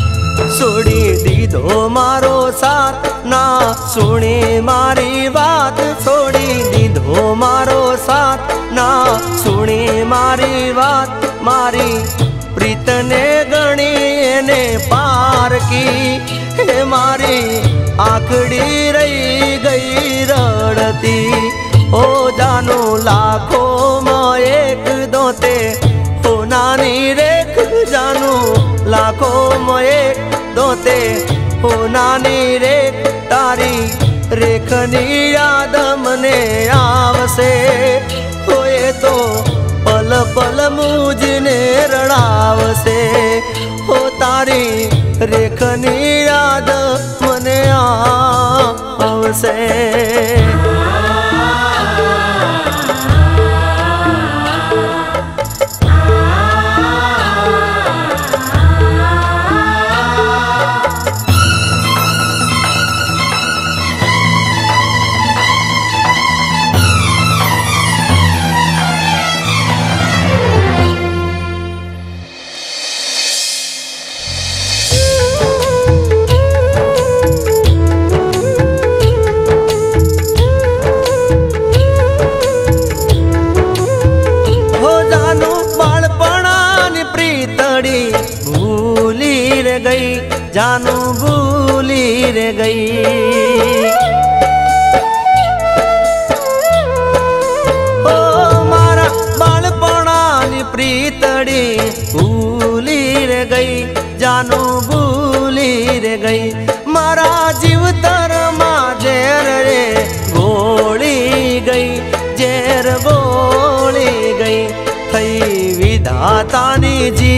सुनी मारी बात छोड़ी दीधो मारो साथ ना सुनी मारी बात मारी प्रीत ने गणी ने पार की हे मारी आखड़ी रही गई रड़ती ओ जानू लाखों में एक दोते ओ नानी रेख जानू लाखों में एक दोते ओ नानी रेख तारी रेखनी याद मने आवसे होए तो पल पल मुझने रड़ावसे हो तारी रेखनी याद मने आवसे। जानू भूली रे गई ओ मारा बालपणानी प्रीतड़ी भूली रे गई जानू भूली रे गई मारा जीवतर मां जेर रे गोली गई जेर गोली गई थई विधातानी जी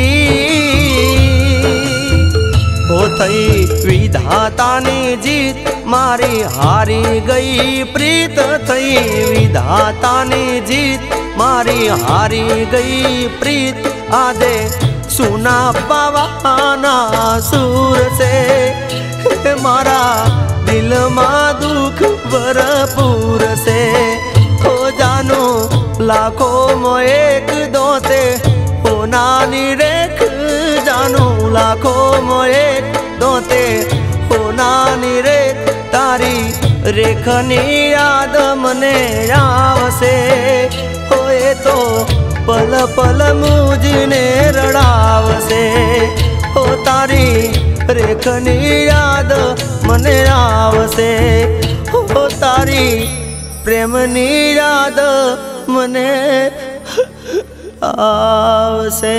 थई विधातानी जीत मारी हारी गई प्रीत थई विधातानी जीत मारी हारी गई प्रीत आदे सुना पावाना सूर से मारा दिल मां दुख भरपूर से हो जानू लाखों में एक दोते हो नानी रेख जानू लाखों में एक दोते हो नानी रे तारी रेखनी याद मने आवसे होए तो पल पल मुझने रड़ावसे हो तारी रेखनी याद मने आवसे हो तारी प्रेमनी याद मने आवसे।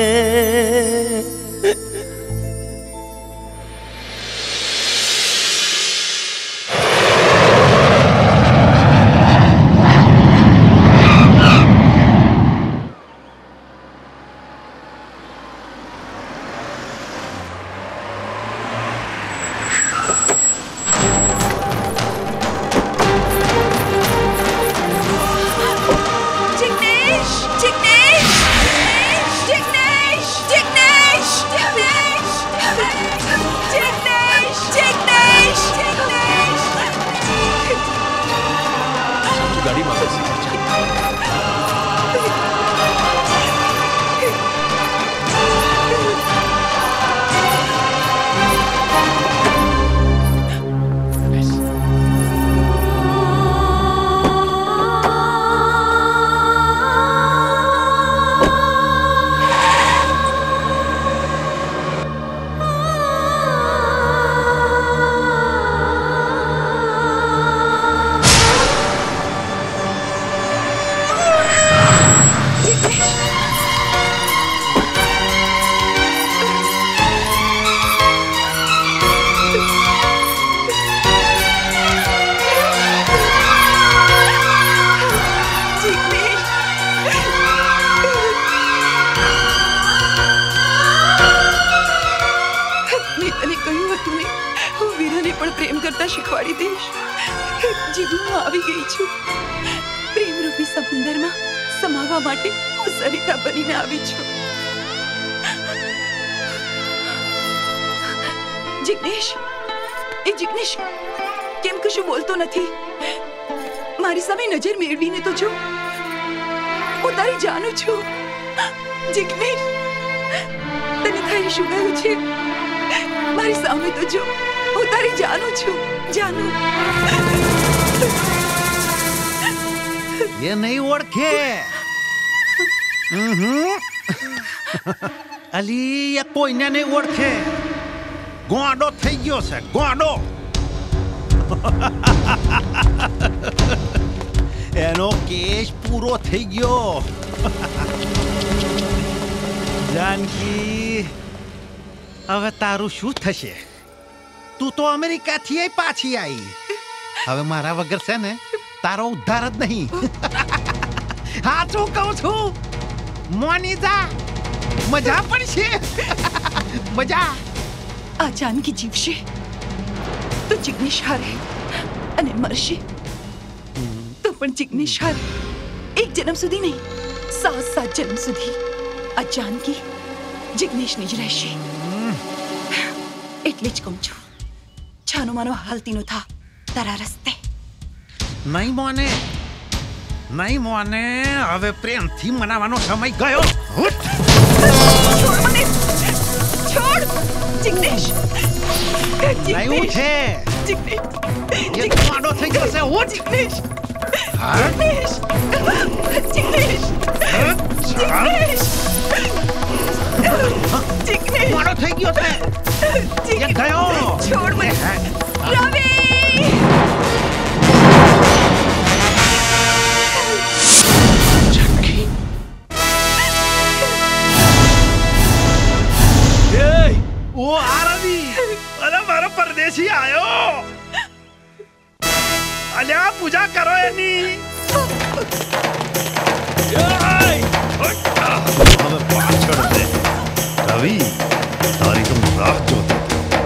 नजर मेळवीने तो जो હું તારી જાણું છું જિગ્નેશ તને થઈ શું ગયું છે મારી સામે તો જો હું તારી जानू छू जानू ये नहीं ओळखे અલી એ કોઈને નહીં ઓળખે ગોંડો થઈ ગયો છે ગોંડો એનો કેસ પૂરો થઈ ગયો જાનકી હવે તારું શું થશે તું તો અમેરિકાથી પાછી આવી હવે મારા વગર છે ને તારો ઉદ્ધાર જ નહીં સાચું કહું છું મોની જા મજા પડશે મજા આ જાનકી જીવશે તો જિગ્નેશ હારે અને મરશે તો પણ જિગ્નેશ હારે એક જન્મ સુધી નહીં 7 જન્મ સુધી આ જાનકી જિગ્નેશની જ રહેશે એટલે જ કહું છું છાનો માનો હાલતી નો થા તારા રસ્તે નહીં મોને નહીં મોને હવે પ્રેમથી મનાવાનો સમય ગયો છોડ મને છોડ જિગ્નેશ નહીં ઉઠે જિગ્નેશ ये मानो થઈ જશે ઉઠ જિગ્નેશ જિગ્નેશ જિગ્નેશ જિગ્નેશ જિગ્નેશ માનો થઈ ગયો છે ये ગયો છોડ મને રવિ ओ आरवी अरे मारो परदेसी आयो अल्या पूजा करो एनी હવે પાછળ દે રવિ તારી તો રાહ જોતો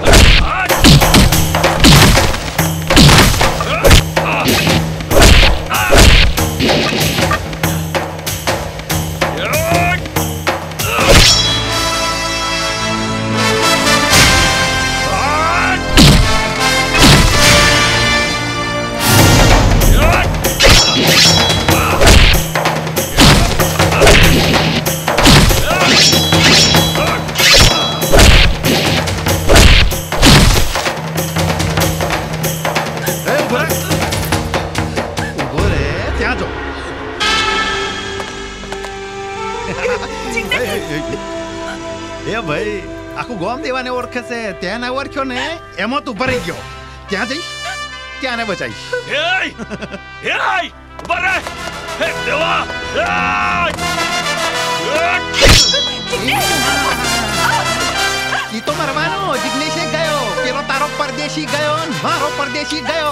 એ ભાઈ આખું ગોમ દેવાને ઓળખે છે ત્યાં ના ઓળખ્યો ને એમાં તું ભરાઈ ગયો ત્યાં જઈશ ત્યાં ને બચાઈશ ઈ તો મરવાનો જિગ્નેશે ગયો પેલો તારો પરદેશી ગયો મારો પરદેશી ગયો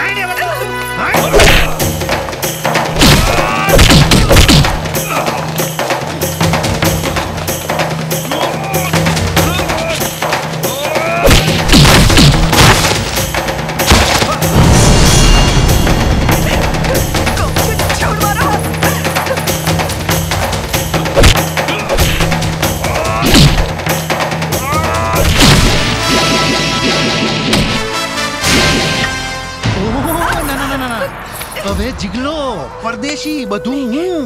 હવે જીગલો પરદેશી બધું હું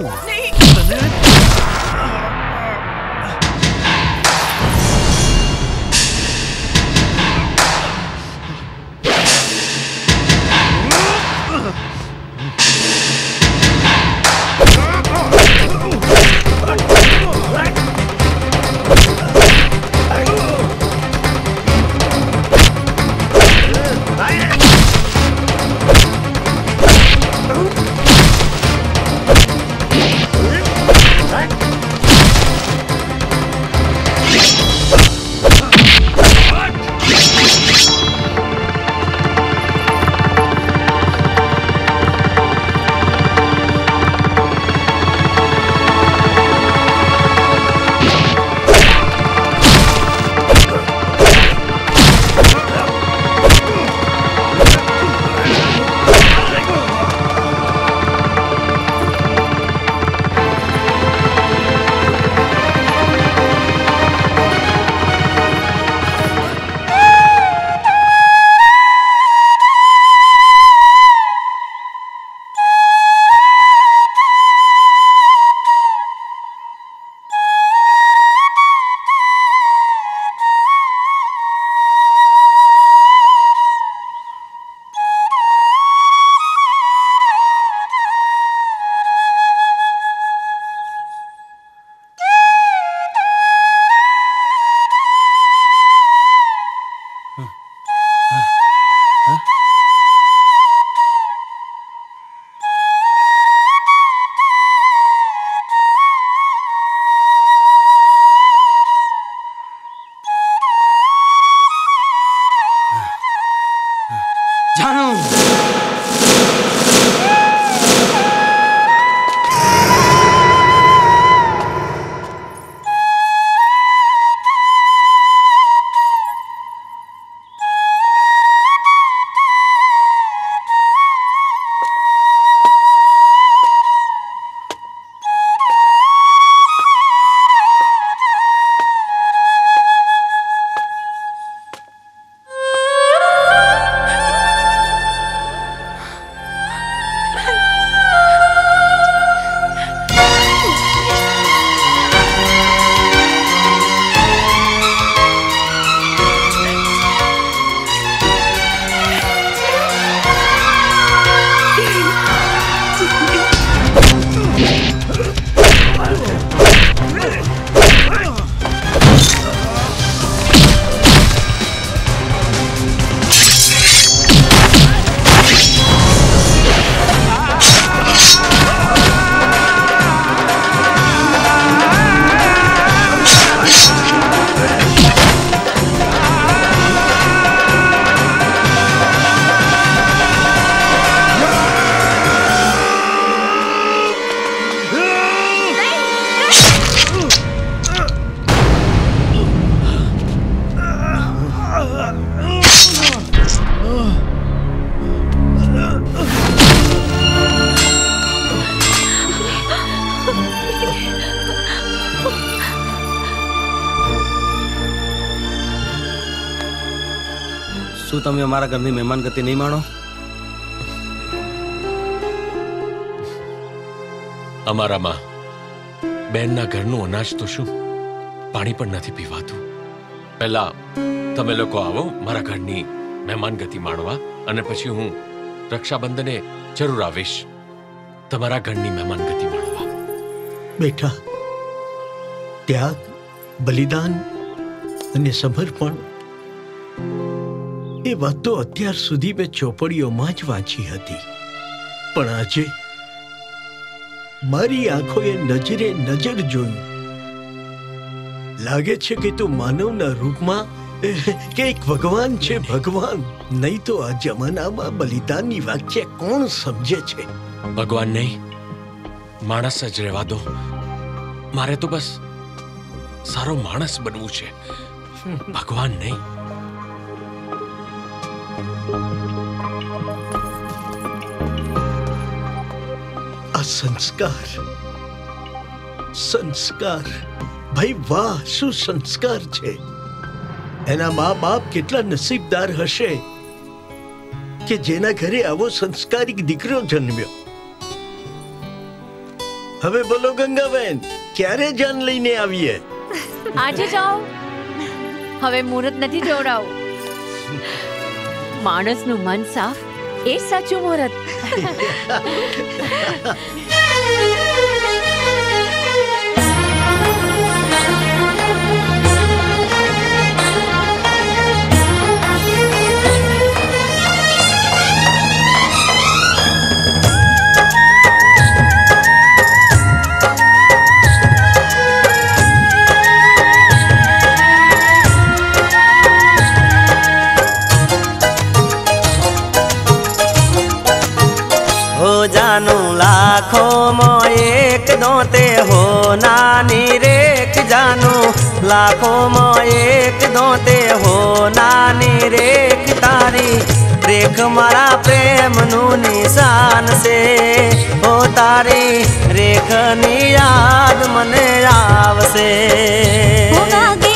શું તમે અમારા ઘરની મહેમાન ગતિ નહીં માણો? અમારામાં બેનના ઘરનું અનાજ તો શું, પાણી પણ નથી પીવાતું. પહેલા તમે લોકો આવો મારા ઘરની મહેમાન ગતિ માણવા, અને પછી હું રક્ષાબંધને જરૂર આવીશ તમારા ઘરની મહેમાન ગતિ માણવા. બેટા, ત્યાગ, બલિદાન અને સમર્પણ એ વાત તો અત્યાર સુધી મેં ચોપડીઓમાં જ વાંચી હતી, પણ આજે મારી આંખોએ નજરે નજર જોયું. લાગે છે કે તું માનવના રૂપમાં કે એક ભગવાન છે. ભગવાન નહીં તો આ જમાનામાં બલિદાનની વ્યાખ્યા કોણ સમજે છે? ભગવાન નહીં, માણસ જ રહેવા દો. મારે તો બસ સારો માણસ બનવું છે, ભગવાન નહીં. આ સંસ્કાર, સંસ્કાર, ભાઈ વાહ, શું સંસ્કાર છે! એના મા બાપ કેટલા નસીબદાર હશે કે જેના ઘરે આવો સંસ્કારિક દીકરો જન્મ્યો. હવે બોલો ગંગાબેન, ક્યારે જાન લઈને આવીએ? આજે જાઓ, હવે મુહૂર્ત નથી જોડાવું. માણસનું મન સાફ એ જ સાચું મુહૂર્ત. जानू लाखों में एक दोते हो नानी रेख, जानू लाखों में एक दोते हो नानी रेख, तारी रेख मारा प्रेम नु निशान से, ओ तारी रेख नी याद मने आवसे.